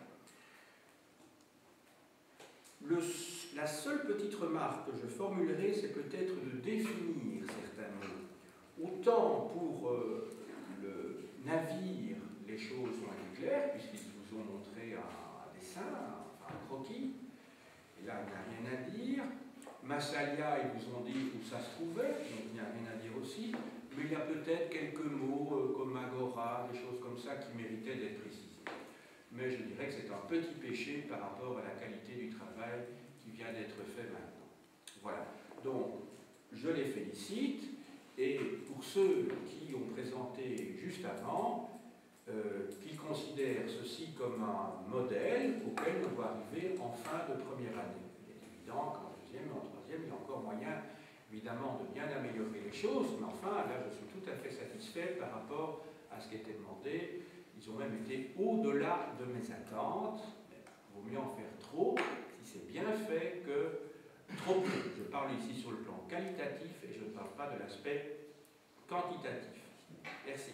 Le, la seule petite remarque que je formulerai, c'est peut-être de définir certains mots. Autant pour euh, le navire, les choses ont été claires, puisqu'ils vous ont montré un, un dessin, un, un croquis, et là il n'y a rien à dire. Massalia, ils vous ont dit où ça se trouvait, donc il n'y a rien à dire aussi, mais il y a peut-être quelques mots euh, comme agora, des choses comme ça qui méritaient d'être précisés. Mais je dirais que c'est un petit péché par rapport à la qualité du travail qui vient d'être fait maintenant. Voilà. Donc, je les félicite, et pour ceux qui ont présenté juste avant, euh, qu'ils considèrent ceci comme un modèle auquel on va arriver en fin de première année. Il est évident qu'en deuxième et en troisième, il y a encore moyen, évidemment, de bien améliorer les choses, mais enfin, là, je suis tout à fait satisfait par rapport à ce qui était demandé. Ils ont même été au-delà de mes attentes. Il vaut mieux en faire trop, si c'est bien fait, que trop peu. Je parle ici sur le plan qualitatif et je ne parle pas de l'aspect quantitatif. Merci.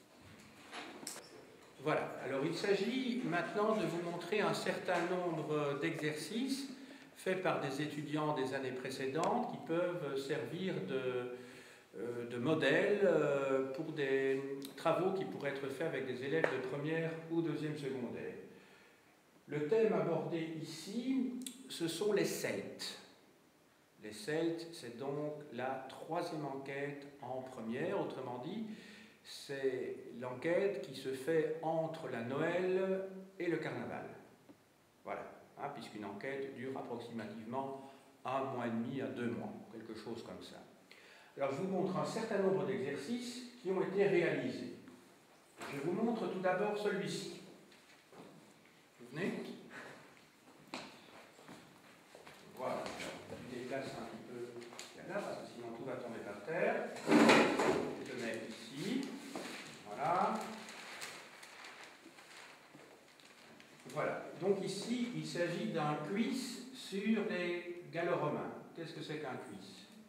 Voilà. Alors il s'agit maintenant de vous montrer un certain nombre d'exercices faits par des étudiants des années précédentes qui peuvent servir de de modèles pour des travaux qui pourraient être faits avec des élèves de première ou deuxième secondaire. Le thème abordé ici, ce sont les Celtes. Les Celtes, c'est donc la troisième enquête en première, autrement dit, c'est l'enquête qui se fait entre la Noël et le Carnaval. Voilà, hein, puisqu'une enquête dure approximativement un mois et demi à deux mois, quelque chose comme ça. Alors, je vous montre un certain nombre d'exercices qui ont été réalisés. Je vous montre tout d'abord celui-ci. Vous venez? Voilà. Je déplace un petit peu là, parce que sinon tout va tomber par terre. Je le mets ici. Voilà. Voilà. Donc ici, il s'agit d'un quiz sur les Gallo-romains. Qu'est-ce que c'est qu'un quiz?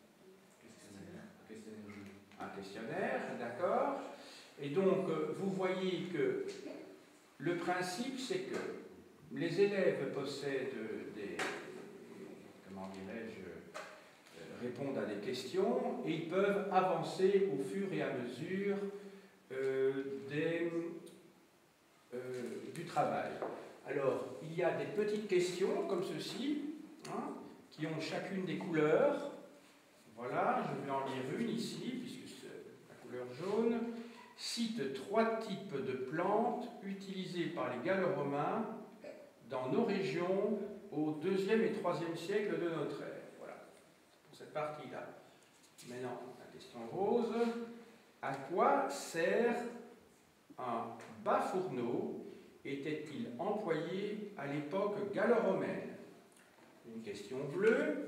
Un questionnaire, d'accord. Et donc, vous voyez que le principe, c'est que les élèves possèdent des, comment dirais-je, répondent à des questions et ils peuvent avancer au fur et à mesure euh, des, euh, du travail. Alors, il y a des petites questions comme ceci, hein, qui ont chacune des couleurs. Voilà, je vais en lire une ici, puisque couleur jaune, cite trois types de plantes utilisées par les Gallo-romains dans nos régions au deuxième et troisième siècle de notre ère. Voilà, pour cette partie-là. Maintenant, la question rose. À quoi sert un bas-fourneau? Était-il employé à l'époque gallo-romaine? Une question bleue.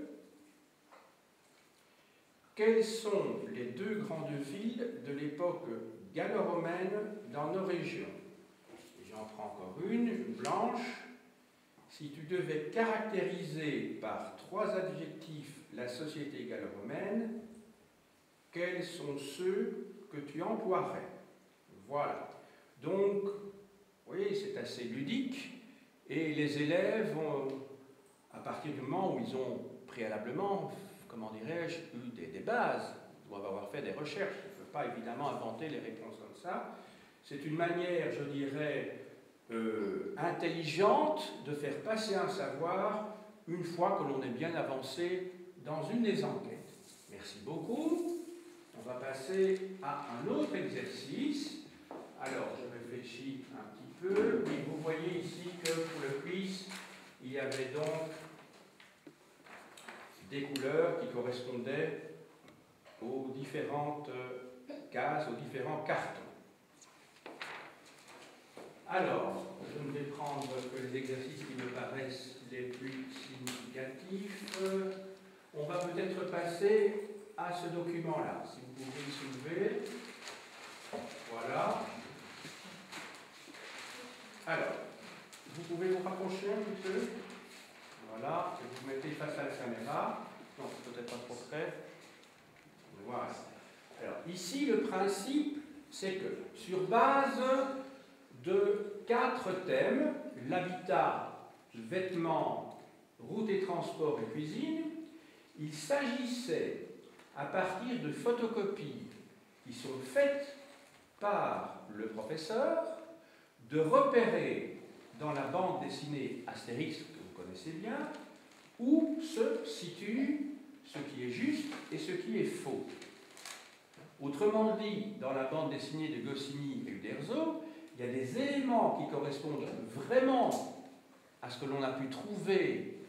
Quelles sont les deux grandes villes de l'époque gallo-romaine dans nos régions? J'en prends encore une, une blanche. Si tu devais caractériser par trois adjectifs la société gallo-romaine, quels sont ceux que tu emploierais? Voilà. Donc, vous voyez, c'est assez ludique, et les élèves ont, à partir du moment où ils ont préalablement, comment dirais-je, eu des, des bases, ils doivent avoir fait des recherches, ils ne peuvent pas évidemment inventer les réponses comme ça. C'est une manière, je dirais, euh, intelligente de faire passer un savoir une fois que l'on est bien avancé dans une des enquêtes. Merci beaucoup. On va passer à un autre exercice. Alors, je réfléchis un petit peu. Oui, vous voyez ici que pour le quiz, il y avait donc des couleurs qui correspondaient aux différentes cases, aux différents cartons. Alors, je ne vais prendre que les exercices qui me paraissent les plus significatifs. On va peut-être passer à ce document-là, si vous pouvez le soulever. Voilà. Alors, vous pouvez vous rapprocher un petit peu. Voilà, et vous vous mettez face à la caméra. Non, peut-être pas trop près. Voilà. Alors, ici, le principe, c'est que, sur base de quatre thèmes, l'habitat, vêtements, route et transport et cuisine, il s'agissait, à partir de photocopies qui sont faites par le professeur, de repérer dans la bande dessinée Astérix, que vous connaissez bien, où se situe ce qui est juste et ce qui est faux. Autrement dit, dans la bande dessinée de Goscinny et Uderzo, il y a des éléments qui correspondent vraiment à ce que l'on a pu trouver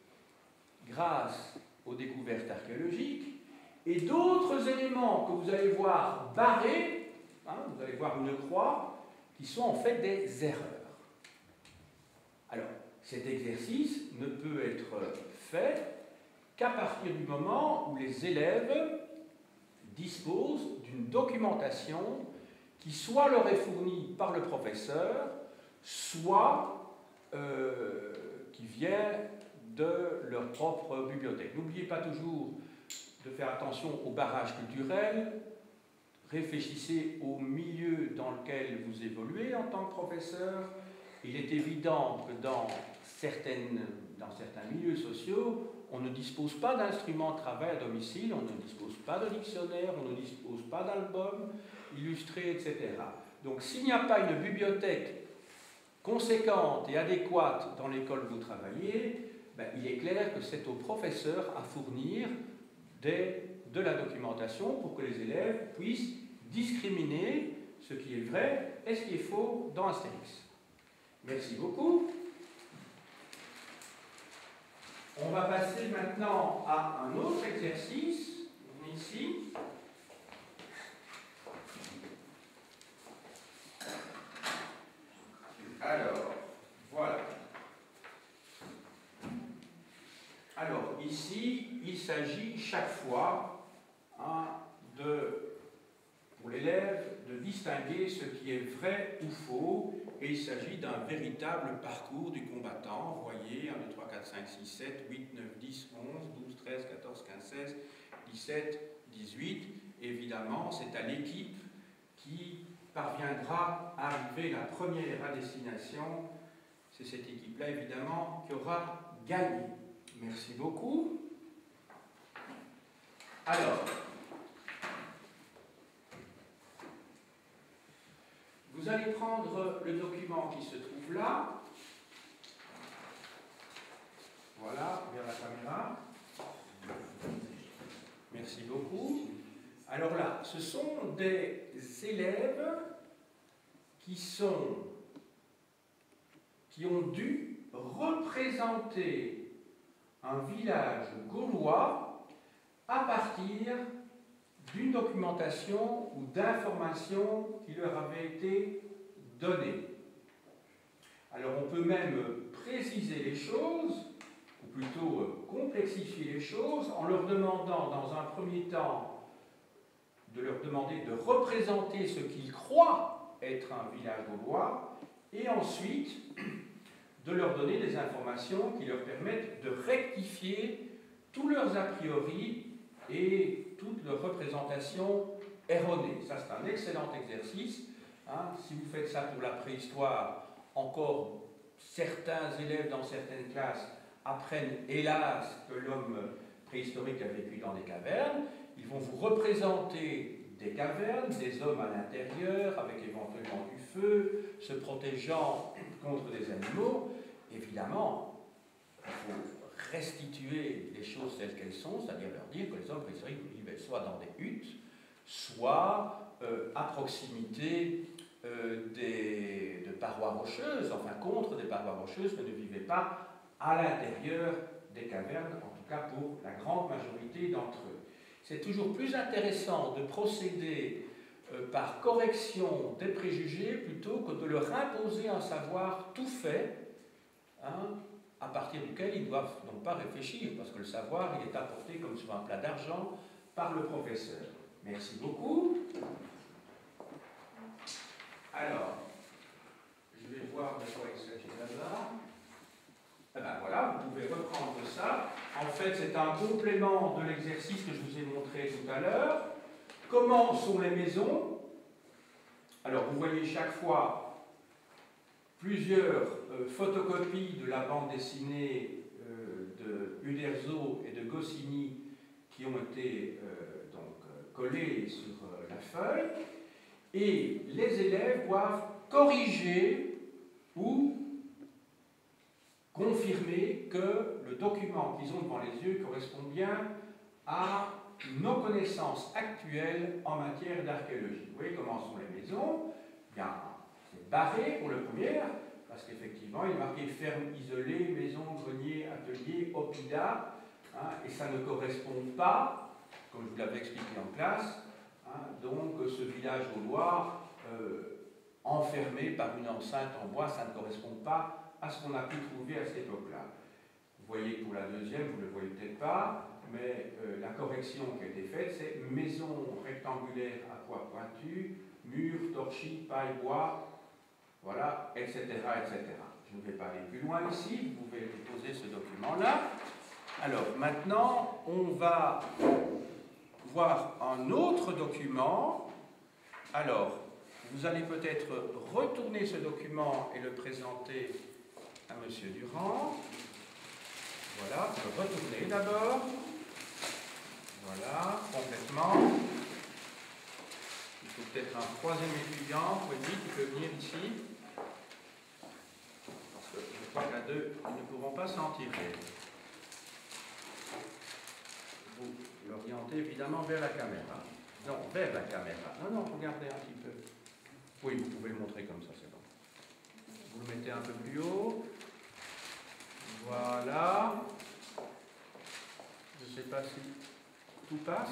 grâce aux découvertes archéologiques, et d'autres éléments que vous allez voir barrés, hein, vous allez voir une croix, qui sont en fait des erreurs. Alors, cet exercice ne peut être fait qu'à partir du moment où les élèves disposent d'une documentation qui soit leur est fournie par le professeur, soit euh, qui vient de leur propre bibliothèque. N'oubliez pas toujours de faire attention au barrage culturel. Réfléchissez au milieu dans lequel vous évoluez en tant que professeur. Il est évident que dans, certaines, dans certains milieux sociaux, on ne dispose pas d'instruments de travail à domicile, on ne dispose pas de dictionnaire, on ne dispose pas d'albums illustrés, et cetera. Donc s'il n'y a pas une bibliothèque conséquente et adéquate dans l'école où vous travaillez, ben, il est clair que c'est au professeur à fournir des, de la documentation pour que les élèves puissent discriminer ce qui est vrai et ce qui est faux dans Astérix. Merci beaucoup. On va passer maintenant à un autre exercice, ici. Alors, voilà. Alors, ici, il s'agit chaque fois hein, de, pour l'élève de distinguer ce qui est vrai ou faux, et il s'agit d'un véritable parcours du combattant. Vous voyez, un, deux, trois, quatre, cinq, six, sept, huit, neuf, dix, onze, douze, treize, quatorze, quinze, seize, dix-sept, dix-huit. Évidemment, c'est à l'équipe qui parviendra à arriver la première à destination. C'est cette équipe-là, évidemment, qui aura gagné. Merci beaucoup. Alors, vous allez prendre le document qui se trouve là. Voilà, vers la caméra. Merci beaucoup. Alors là, ce sont des élèves qui sont, qui ont dû représenter un village gaulois à partir d'une documentation ou d'informations qui leur avait été donnée. Alors on peut même préciser les choses, ou plutôt complexifier les choses, en leur demandant dans un premier temps de leur demander de représenter ce qu'ils croient être un village gaulois, et ensuite de leur donner des informations qui leur permettent de rectifier tous leurs a priori et toutes leurs représentations erronées. Ça, c'est un excellent exercice. Hein. Si vous faites ça pour la préhistoire, encore certains élèves dans certaines classes apprennent, hélas, que l'homme préhistorique a vécu dans des cavernes. Ils vont vous représenter des cavernes, des hommes à l'intérieur, avec éventuellement du feu, se protégeant contre des animaux. Évidemment, il faut restituer les choses telles qu'elles sont, c'est-à-dire leur dire que les hommes préhistoriques vivaient soit dans des huttes, soit euh, à proximité euh, des, de parois rocheuses, enfin contre des parois rocheuses, mais ne vivaient pas à l'intérieur des cavernes, en tout cas pour la grande majorité d'entre eux. C'est toujours plus intéressant de procéder euh, par correction des préjugés plutôt que de leur imposer un savoir tout fait, hein, à partir duquel ils ne doivent donc pas réfléchir, parce que le savoir il est apporté comme sur un plat d'argent par le professeur. Merci beaucoup. Alors, je vais voir de quoi il s'agit là-bas. Eh ben voilà, vous pouvez reprendre ça. En fait, c'est un complément de l'exercice que je vous ai montré tout à l'heure. Comment sont les maisons? Alors, vous voyez chaque fois plusieurs euh, photocopies de la bande dessinée euh, de Uderzo et de Goscinny qui ont été euh, donc, euh, collées sur euh, la feuille. Et les élèves doivent corriger ou confirmer que le document qu'ils ont devant les yeux correspond bien à nos connaissances actuelles en matière d'archéologie. Vous voyez comment sont les maisons? Bien, c'est barré pour le premier, parce qu'effectivement, il est marqué ferme isolée, maison, grenier, atelier, oppida, hein, et ça ne correspond pas, comme je vous l'avais expliqué en classe, hein, donc ce village gaulois euh, enfermé par une enceinte en bois, ça ne correspond pas à ce qu'on a pu trouver à cette époque-là. Vous voyez pour la deuxième, vous ne le voyez peut-être pas, mais euh, la correction qui a été faite, c'est maison rectangulaire à poids pointu, mur, torchis, paille, bois, voilà, et cetera, et cetera. Je ne vais pas aller plus loin ici, vous pouvez déposer ce document-là. Alors, maintenant, on va voir un autre document. Alors, vous allez peut-être retourner ce document et le présenter à M. Durand. Voilà, vous le retournez d'abord. Voilà, complètement. Il faut peut-être un troisième étudiant, vous voyez, qui peut venir ici. Parce que je crois qu'à deux, ils ne pourront pas s'en tirer. Vous l'orientez évidemment vers la caméra. Non, vers la caméra. Non, non, regardez un petit peu. Oui, vous pouvez le montrer comme ça, c'est bon. Vous le mettez un peu plus haut. Voilà. Je ne sais pas si tout passe.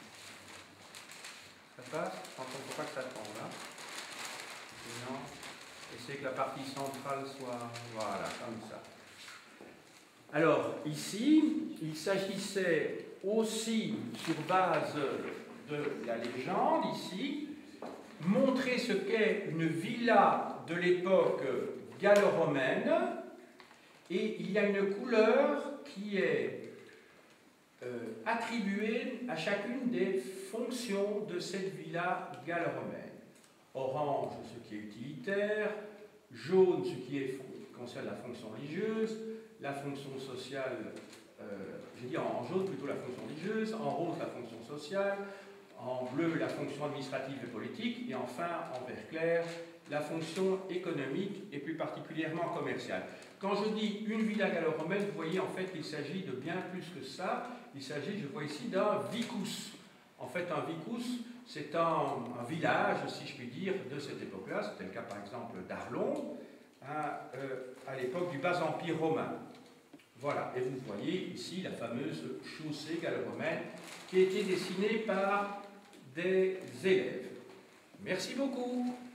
Ça passe? Il ne faut pas que ça tombe là. Sinon, essayez que la partie centrale soit... Voilà, comme ça. Alors, ici, il s'agissait aussi, sur base de la légende, ici, montrer ce qu'est une villa de l'époque gallo-romaine, et il y a une couleur qui est euh, attribuée à chacune des fonctions de cette villa gallo-romaine. Orange, ce qui est utilitaire, jaune, ce qui est, concerne la fonction religieuse, la fonction sociale, euh, j'ai dit en jaune plutôt la fonction religieuse, en rose la fonction sociale, en bleu la fonction administrative et politique, et enfin en vert clair la fonction économique et plus particulièrement commerciale. Quand je dis une villa gallo-romaine, vous voyez en fait qu'il s'agit de bien plus que ça. Il s'agit, je vois ici, d'un vicus. En fait, un vicus, c'est un, un village, si je puis dire, de cette époque-là. C'était le cas par exemple d'Arlon, à, euh, à l'époque du bas empire romain. Voilà, et vous voyez ici la fameuse chaussée gallo-romaine qui a été dessinée par des élèves. Merci beaucoup.